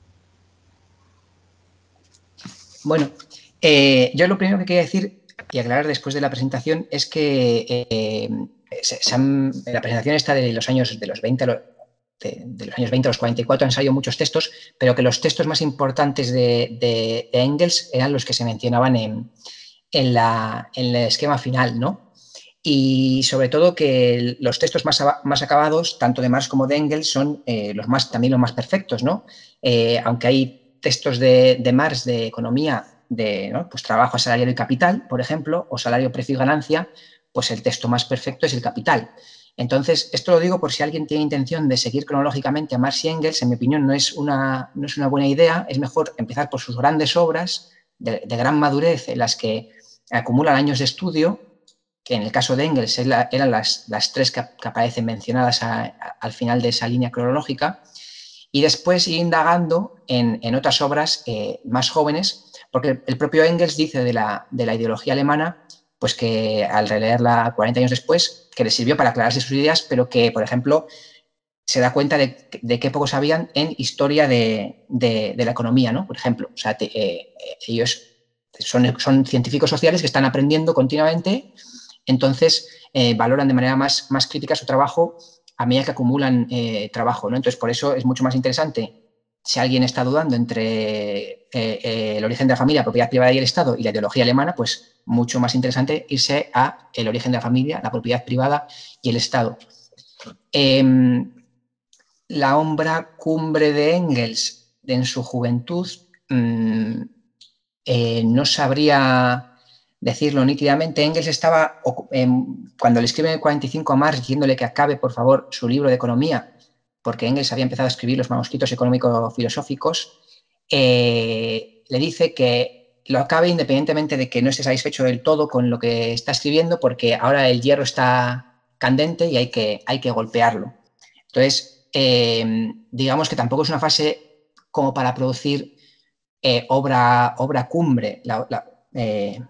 Bueno, eh, yo lo primero que quería decir y aclarar después de la presentación es que eh, se, se han, en la presentación esta de los años de los veinte, de, de los años veinte a los cuarenta y cuatro han salido muchos textos, pero que los textos más importantes de, de, de Engels eran los que se mencionaban en, en, la, en el esquema final, ¿no? Y sobre todo que los textos más, más acabados, tanto de Marx como de Engels, son eh, los más, también los más perfectos, ¿no? Eh, aunque hay textos de, de Marx de economía, de ¿no? pues trabajo, asalariado y capital, por ejemplo, o salario, precio y ganancia, pues el texto más perfecto es el Capital. Entonces, esto lo digo por si alguien tiene intención de seguir cronológicamente a Marx y Engels, en mi opinión no es una, no es una buena idea, es mejor empezar por sus grandes obras de, de gran madurez en las que acumulan años de estudio, que en el caso de Engels eran las, las tres que, que aparecen mencionadas a, a, al final de esa línea cronológica, y después ir indagando en, en otras obras eh, más jóvenes, porque el propio Engels dice de la, de la ideología alemana, pues que al releerla cuarenta años después, que le sirvió para aclararse sus ideas, pero que, por ejemplo, se da cuenta de, de qué poco sabían en historia de, de, de la economía, ¿no? Por ejemplo, o sea, te, eh, ellos son, son científicos sociales que están aprendiendo continuamente, entonces eh, valoran de manera más, más crítica su trabajo a medida que acumulan eh, trabajo, ¿no? Entonces, por eso es mucho más interesante, si alguien está dudando entre eh, eh, el origen de la familia, la propiedad privada y el Estado y la ideología alemana, pues mucho más interesante irse a el origen de la familia, la propiedad privada y el Estado. Eh, la obra cumbre de Engels en su juventud, mmm, eh, no sabría decirlo nítidamente. Engels estaba, eh, cuando le escribe en el cuarenta y cinco a Marx diciéndole que acabe, por favor, su libro de economía, porque Engels había empezado a escribir los manuscritos económico-filosóficos, eh, le dice que lo acabe independientemente de que no esté satisfecho del todo con lo que está escribiendo, porque ahora el hierro está candente y hay que, hay que golpearlo. Entonces, eh, digamos que tampoco es una fase como para producir eh, obra, obra cumbre. La, la, eh,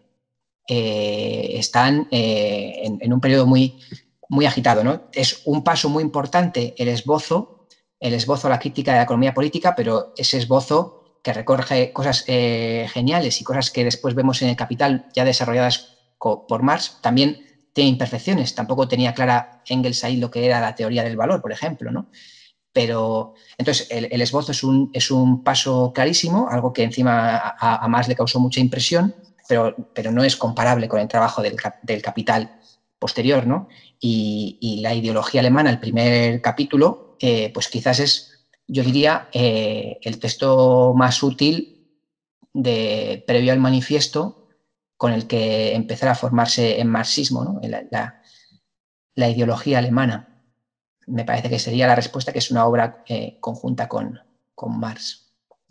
eh, están eh, en, en un periodo muy, muy agitado, ¿no? Es un paso muy importante el esbozo, el esbozo a la crítica de la economía política, pero ese esbozo que recoge cosas eh, geniales y cosas que después vemos en el Capital ya desarrolladas por Marx, también tiene imperfecciones. Tampoco tenía clara Engels ahí lo que era la teoría del valor, por ejemplo, ¿no? Pero entonces el, el esbozo es un, es un paso clarísimo, algo que encima a, a Marx le causó mucha impresión, pero, pero no es comparable con el trabajo del, del Capital posterior, ¿no? Y, y la ideología alemana, el primer capítulo, eh, pues quizás es, yo diría, eh, el texto más útil de, previo al manifiesto con el que empezará a formarse en marxismo, ¿no? la, la, la ideología alemana. Me parece que sería la respuesta, que es una obra eh, conjunta con, con Marx.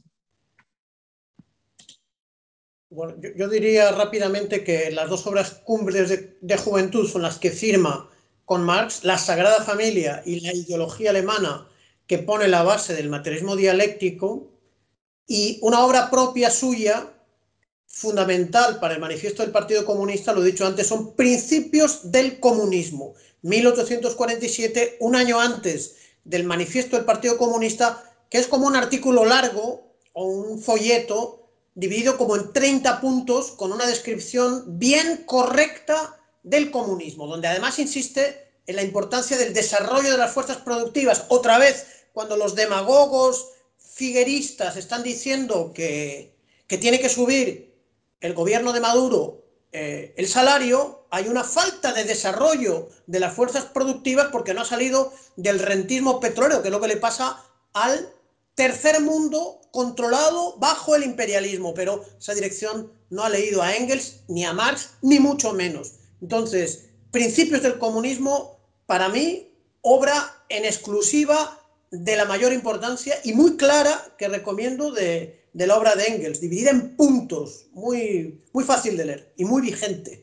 Bueno, yo, yo diría rápidamente que las dos obras cumbres de, de juventud son las que firma con Marx, La Sagrada Familia y la ideología alemana, que pone la base del materialismo dialéctico, y una obra propia suya, fundamental para el manifiesto del Partido Comunista, lo he dicho antes, son Principios del Comunismo, mil ochocientos cuarenta y siete, un año antes del manifiesto del Partido Comunista, que es como un artículo largo o un folleto dividido como en treinta puntos con una descripción bien correcta del comunismo, donde además insiste en la importancia del desarrollo de las fuerzas productivas. Otra vez, cuando los demagogos figueristas están diciendo que, que tiene que subir el gobierno de Maduro eh, el salario, hay una falta de desarrollo de las fuerzas productivas porque no ha salido del rentismo petrolero, que es lo que le pasa al tercer mundo controlado bajo el imperialismo, pero esa dirección no ha leído a Engels, ni a Marx, ni mucho menos. Entonces, Principios del Comunismo, para mí, obra en exclusiva de la mayor importancia y muy clara, que recomiendo de, de la obra de Engels, dividida en puntos, muy, muy fácil de leer y muy vigente.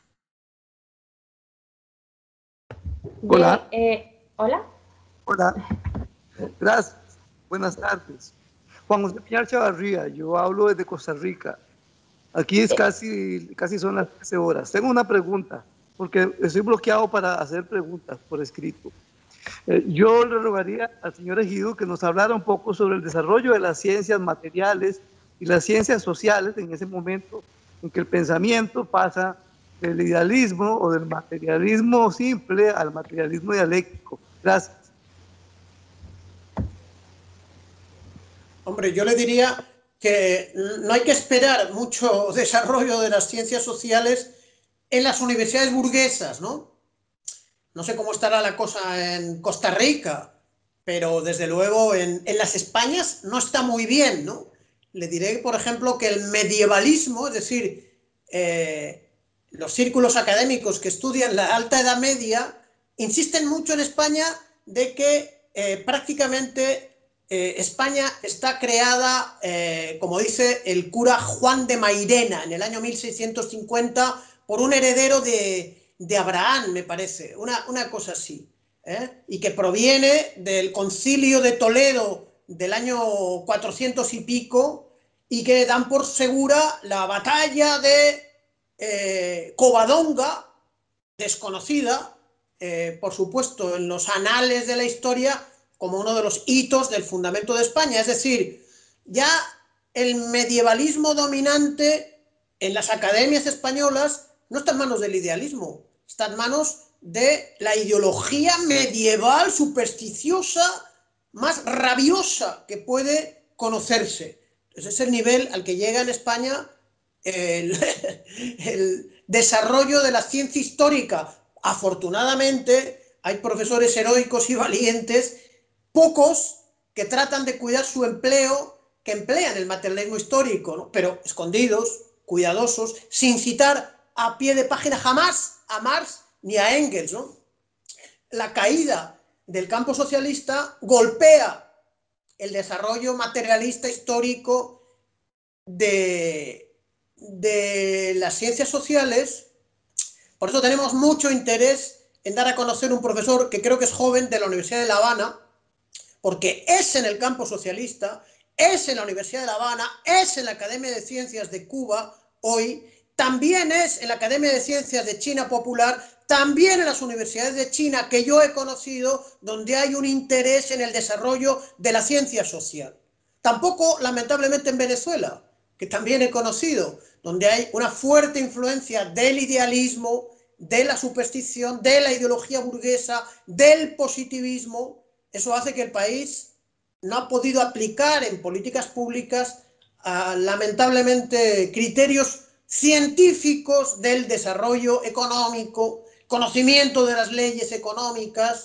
Hola. Eh, ¿Hola? Hola. Gracias. Buenas tardes. Juan José Piñar Chavarría, yo hablo desde Costa Rica. Aquí es casi, casi son las trece horas. Tengo una pregunta, porque estoy bloqueado para hacer preguntas por escrito. Eh, yo le rogaría al señor Egido que nos hablara un poco sobre el desarrollo de las ciencias materiales y las ciencias sociales en ese momento en que el pensamiento pasa del idealismo o del materialismo simple al materialismo dialéctico. Gracias. Hombre, yo le diría que no hay que esperar mucho desarrollo de las ciencias sociales en las universidades burguesas, ¿no? No sé cómo estará la cosa en Costa Rica, pero desde luego en, en las Españas no está muy bien, ¿no? Le diré, por ejemplo, que el medievalismo, es decir, eh, los círculos académicos que estudian la Alta Edad Media, insisten mucho en España de que eh, prácticamente eh, España está creada, eh, como dice el cura Juan de Mairena, en el año mil seiscientos cincuenta, por un heredero de, de Abraham, me parece, una, una cosa así, ¿eh? Y que proviene del concilio de Toledo del año cuatrocientos y pico, y que dan por segura la batalla de eh, Covadonga, desconocida, eh, por supuesto, en los anales de la historia, como uno de los hitos del fundamento de España. Es decir, ya el medievalismo dominante en las academias españolas no está en manos del idealismo, está en manos de la ideología medieval supersticiosa más rabiosa que puede conocerse. Entonces es el nivel al que llega en España el, el desarrollo de la ciencia histórica. Afortunadamente hay profesores heroicos y valientes, pocos que tratan de cuidar su empleo, que emplean el materialismo histórico, ¿no? Pero escondidos, cuidadosos, sin citar a pie de página jamás a Marx ni a Engels, ¿no? La caída del campo socialista golpea el desarrollo materialista histórico de, de las ciencias sociales. Por eso tenemos mucho interés en dar a conocer un profesor que creo que es joven, de la Universidad de La Habana, porque es en el campo socialista, es en la Universidad de La Habana, es en la Academia de Ciencias de Cuba hoy, también es en la Academia de Ciencias de China Popular, también en las universidades de China que yo he conocido, donde hay un interés en el desarrollo de la ciencia social. Tampoco, lamentablemente, en Venezuela, que también he conocido, donde hay una fuerte influencia del idealismo, de la superstición, de la ideología burguesa, del positivismo. Eso hace que el país no ha podido aplicar en políticas públicas, uh, lamentablemente, criterios científicos del desarrollo económico, conocimiento de las leyes económicas,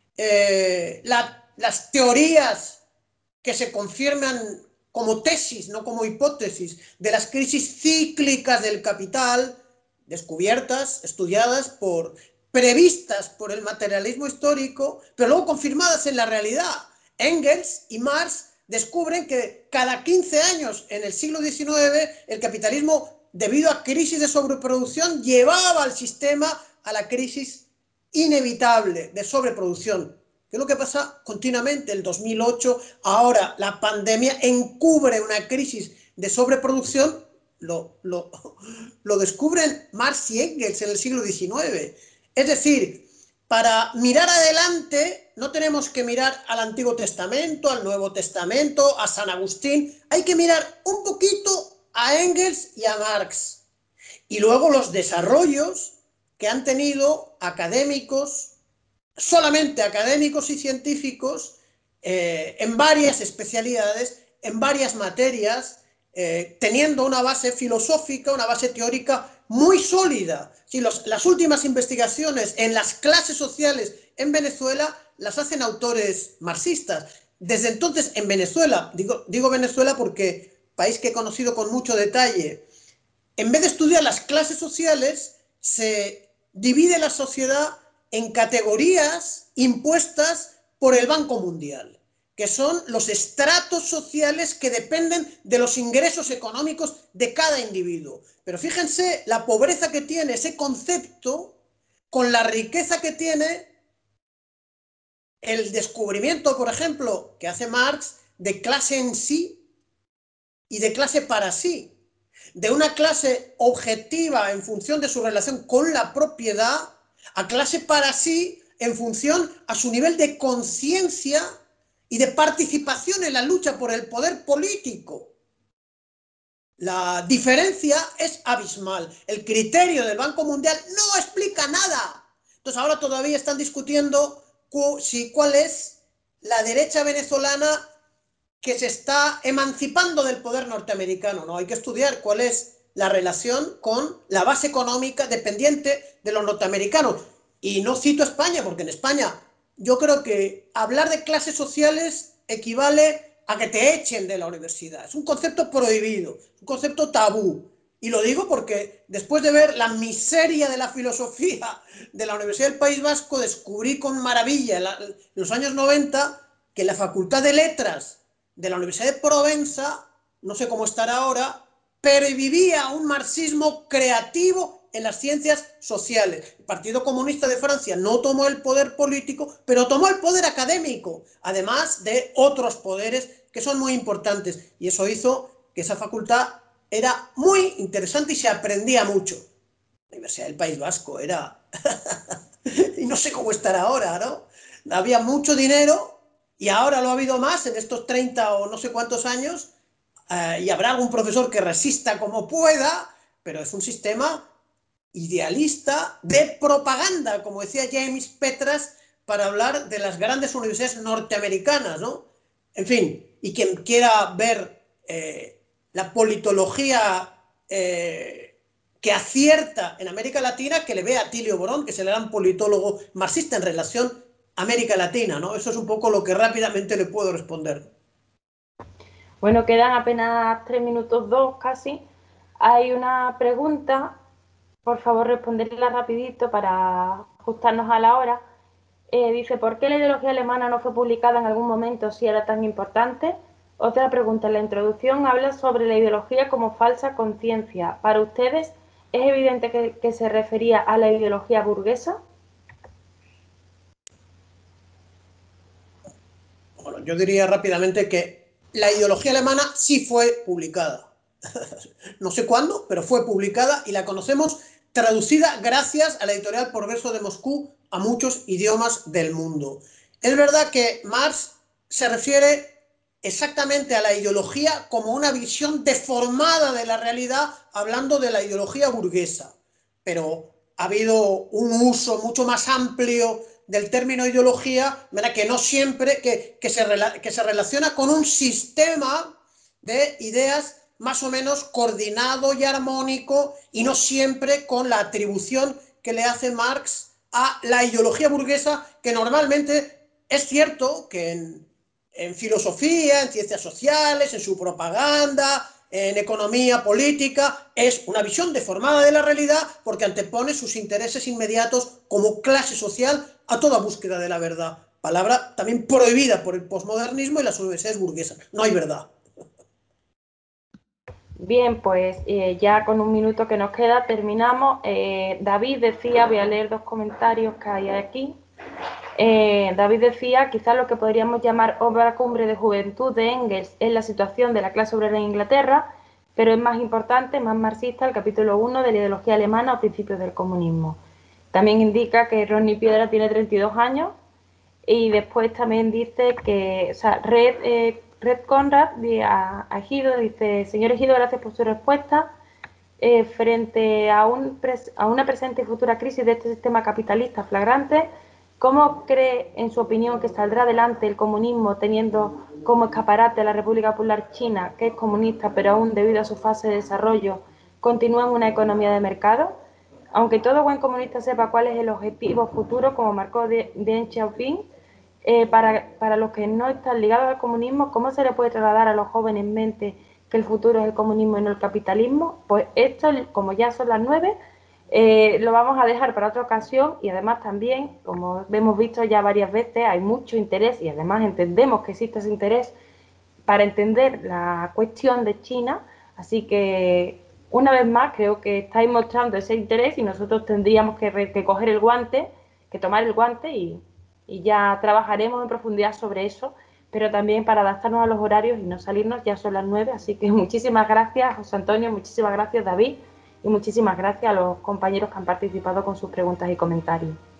eh, la, las teorías que se confirman como tesis, no como hipótesis, de las crisis cíclicas del capital, descubiertas, estudiadas, por, previstas por el materialismo histórico, pero luego confirmadas en la realidad. Engels y Marx descubren que cada quince años en el siglo diecinueve el capitalismo, debido a crisis de sobreproducción, llevaba al sistema a la crisis inevitable de sobreproducción. ¿Qué es lo que pasa continuamente? El dos mil ocho, ahora la pandemia encubre una crisis de sobreproducción, lo, lo, lo descubren Marx y Engels en el siglo diecinueve. Es decir, para mirar adelante no tenemos que mirar al Antiguo Testamento, al Nuevo Testamento, a San Agustín, hay que mirar un poquito a Engels y a Marx. Y luego los desarrollos que han tenido académicos, solamente académicos y científicos, eh, en varias especialidades, en varias materias, eh, teniendo una base filosófica, una base teórica muy sólida. Si los, las últimas investigaciones en las clases sociales en Venezuela las hacen autores marxistas. Desde entonces en Venezuela, digo, digo Venezuela porque país que he conocido con mucho detalle, en vez de estudiar las clases sociales, se divide la sociedad en categorías impuestas por el Banco Mundial, que son los estratos sociales que dependen de los ingresos económicos de cada individuo. Pero fíjense la pobreza que tiene ese concepto con la riqueza que tiene el descubrimiento, por ejemplo, que hace Marx de clase en sí y de clase para sí, de una clase objetiva en función de su relación con la propiedad, a clase para sí en función a su nivel de conciencia y de participación en la lucha por el poder político. La diferencia es abismal. El criterio del Banco Mundial no explica nada. Entonces ahora todavía están discutiendo cu si cuál es la derecha venezolana que se está emancipando del poder norteamericano. No, hay que estudiar cuál es la relación con la base económica dependiente de los norteamericanos. Y no cito a España, porque en España yo creo que hablar de clases sociales equivale a que te echen de la universidad. Es un concepto prohibido, un concepto tabú. Y lo digo porque después de ver la miseria de la filosofía de la Universidad del País Vasco, descubrí con maravilla en, la, en los años noventa que la Facultad de Letras de la Universidad de Provenza, no sé cómo estará ahora, pervivía un marxismo creativo en las ciencias sociales. El Partido Comunista de Francia no tomó el poder político, pero tomó el poder académico, además de otros poderes que son muy importantes. Y eso hizo que esa facultad era muy interesante y se aprendía mucho. La Universidad del País Vasco era... y no sé cómo estará ahora, ¿no? Había mucho dinero y ahora lo ha habido más en estos treinta o no sé cuántos años, eh, y habrá algún profesor que resista como pueda, pero es un sistema idealista de propaganda, como decía James Petras, para hablar de las grandes universidades norteamericanas, ¿no? En fin, y quien quiera ver eh, la politología eh, que acierta en América Latina, que le vea a Tilio Borón, que es el gran politólogo marxista en relación a América Latina, ¿no? Eso es un poco lo que rápidamente le puedo responder. Bueno, quedan apenas tres minutos dos casi. Hay una pregunta, por favor responderla rapidito para ajustarnos a la hora. Eh, dice, ¿por qué la ideología alemana no fue publicada en algún momento si era tan importante? Otra pregunta, en la introducción habla sobre la ideología como falsa conciencia. ¿Para ustedes es evidente que, que se refería a la ideología burguesa? Bueno, yo diría rápidamente que la ideología alemana sí fue publicada. No sé cuándo, pero fue publicada y la conocemos traducida gracias a la editorial Progreso de Moscú a muchos idiomas del mundo. Es verdad que Marx se refiere exactamente a la ideología como una visión deformada de la realidad, hablando de la ideología burguesa, pero ha habido un uso mucho más amplio del término ideología, ¿verdad? Que no siempre, que, que, se, que se relaciona con un sistema de ideas más o menos coordinado y armónico, y no siempre con la atribución que le hace Marx a la ideología burguesa, que normalmente es cierto que en, en filosofía, en ciencias sociales, en su propaganda, en economía política, es una visión deformada de la realidad porque antepone sus intereses inmediatos como clase social a toda búsqueda de la verdad. Palabra también prohibida por el posmodernismo y las universidades burguesas. No hay verdad. Bien, pues eh, ya con un minuto que nos queda terminamos. Eh, David decía, voy a leer dos comentarios que hay aquí. Eh, David decía, quizás lo que podríamos llamar obra cumbre de juventud de Engels es la situación de la clase obrera en Inglaterra, pero es más importante, más marxista, el capítulo uno de la ideología alemana o principios del comunismo. También indica que Rodney Piedra tiene treinta y dos años y después también dice que, o sea, Red... Eh, Red Conrad a, a Ejido dice, señor Ejido, gracias por su respuesta. Eh, frente a, un pres, a una presente y futura crisis de este sistema capitalista flagrante, ¿cómo cree, en su opinión, que saldrá adelante el comunismo teniendo como escaparate a la República Popular China, que es comunista, pero aún debido a su fase de desarrollo, continúa en una economía de mercado? Aunque todo buen comunista sepa cuál es el objetivo futuro, como marcó Deng Xiaoping, Eh, para, para los que no están ligados al comunismo, ¿cómo se le puede trasladar a los jóvenes en mente que el futuro es el comunismo y no el capitalismo? Pues esto, como ya son las nueve, eh, lo vamos a dejar para otra ocasión, y además también, como hemos visto ya varias veces, hay mucho interés y además entendemos que existe ese interés para entender la cuestión de China, así que una vez más creo que estáis mostrando ese interés y nosotros tendríamos que, que coger el guante, que tomar el guante y y ya trabajaremos en profundidad sobre eso, pero también para adaptarnos a los horarios y no salirnos, ya son las nueve, así que muchísimas gracias, José Antonio, muchísimas gracias, David, y muchísimas gracias a los compañeros que han participado con sus preguntas y comentarios.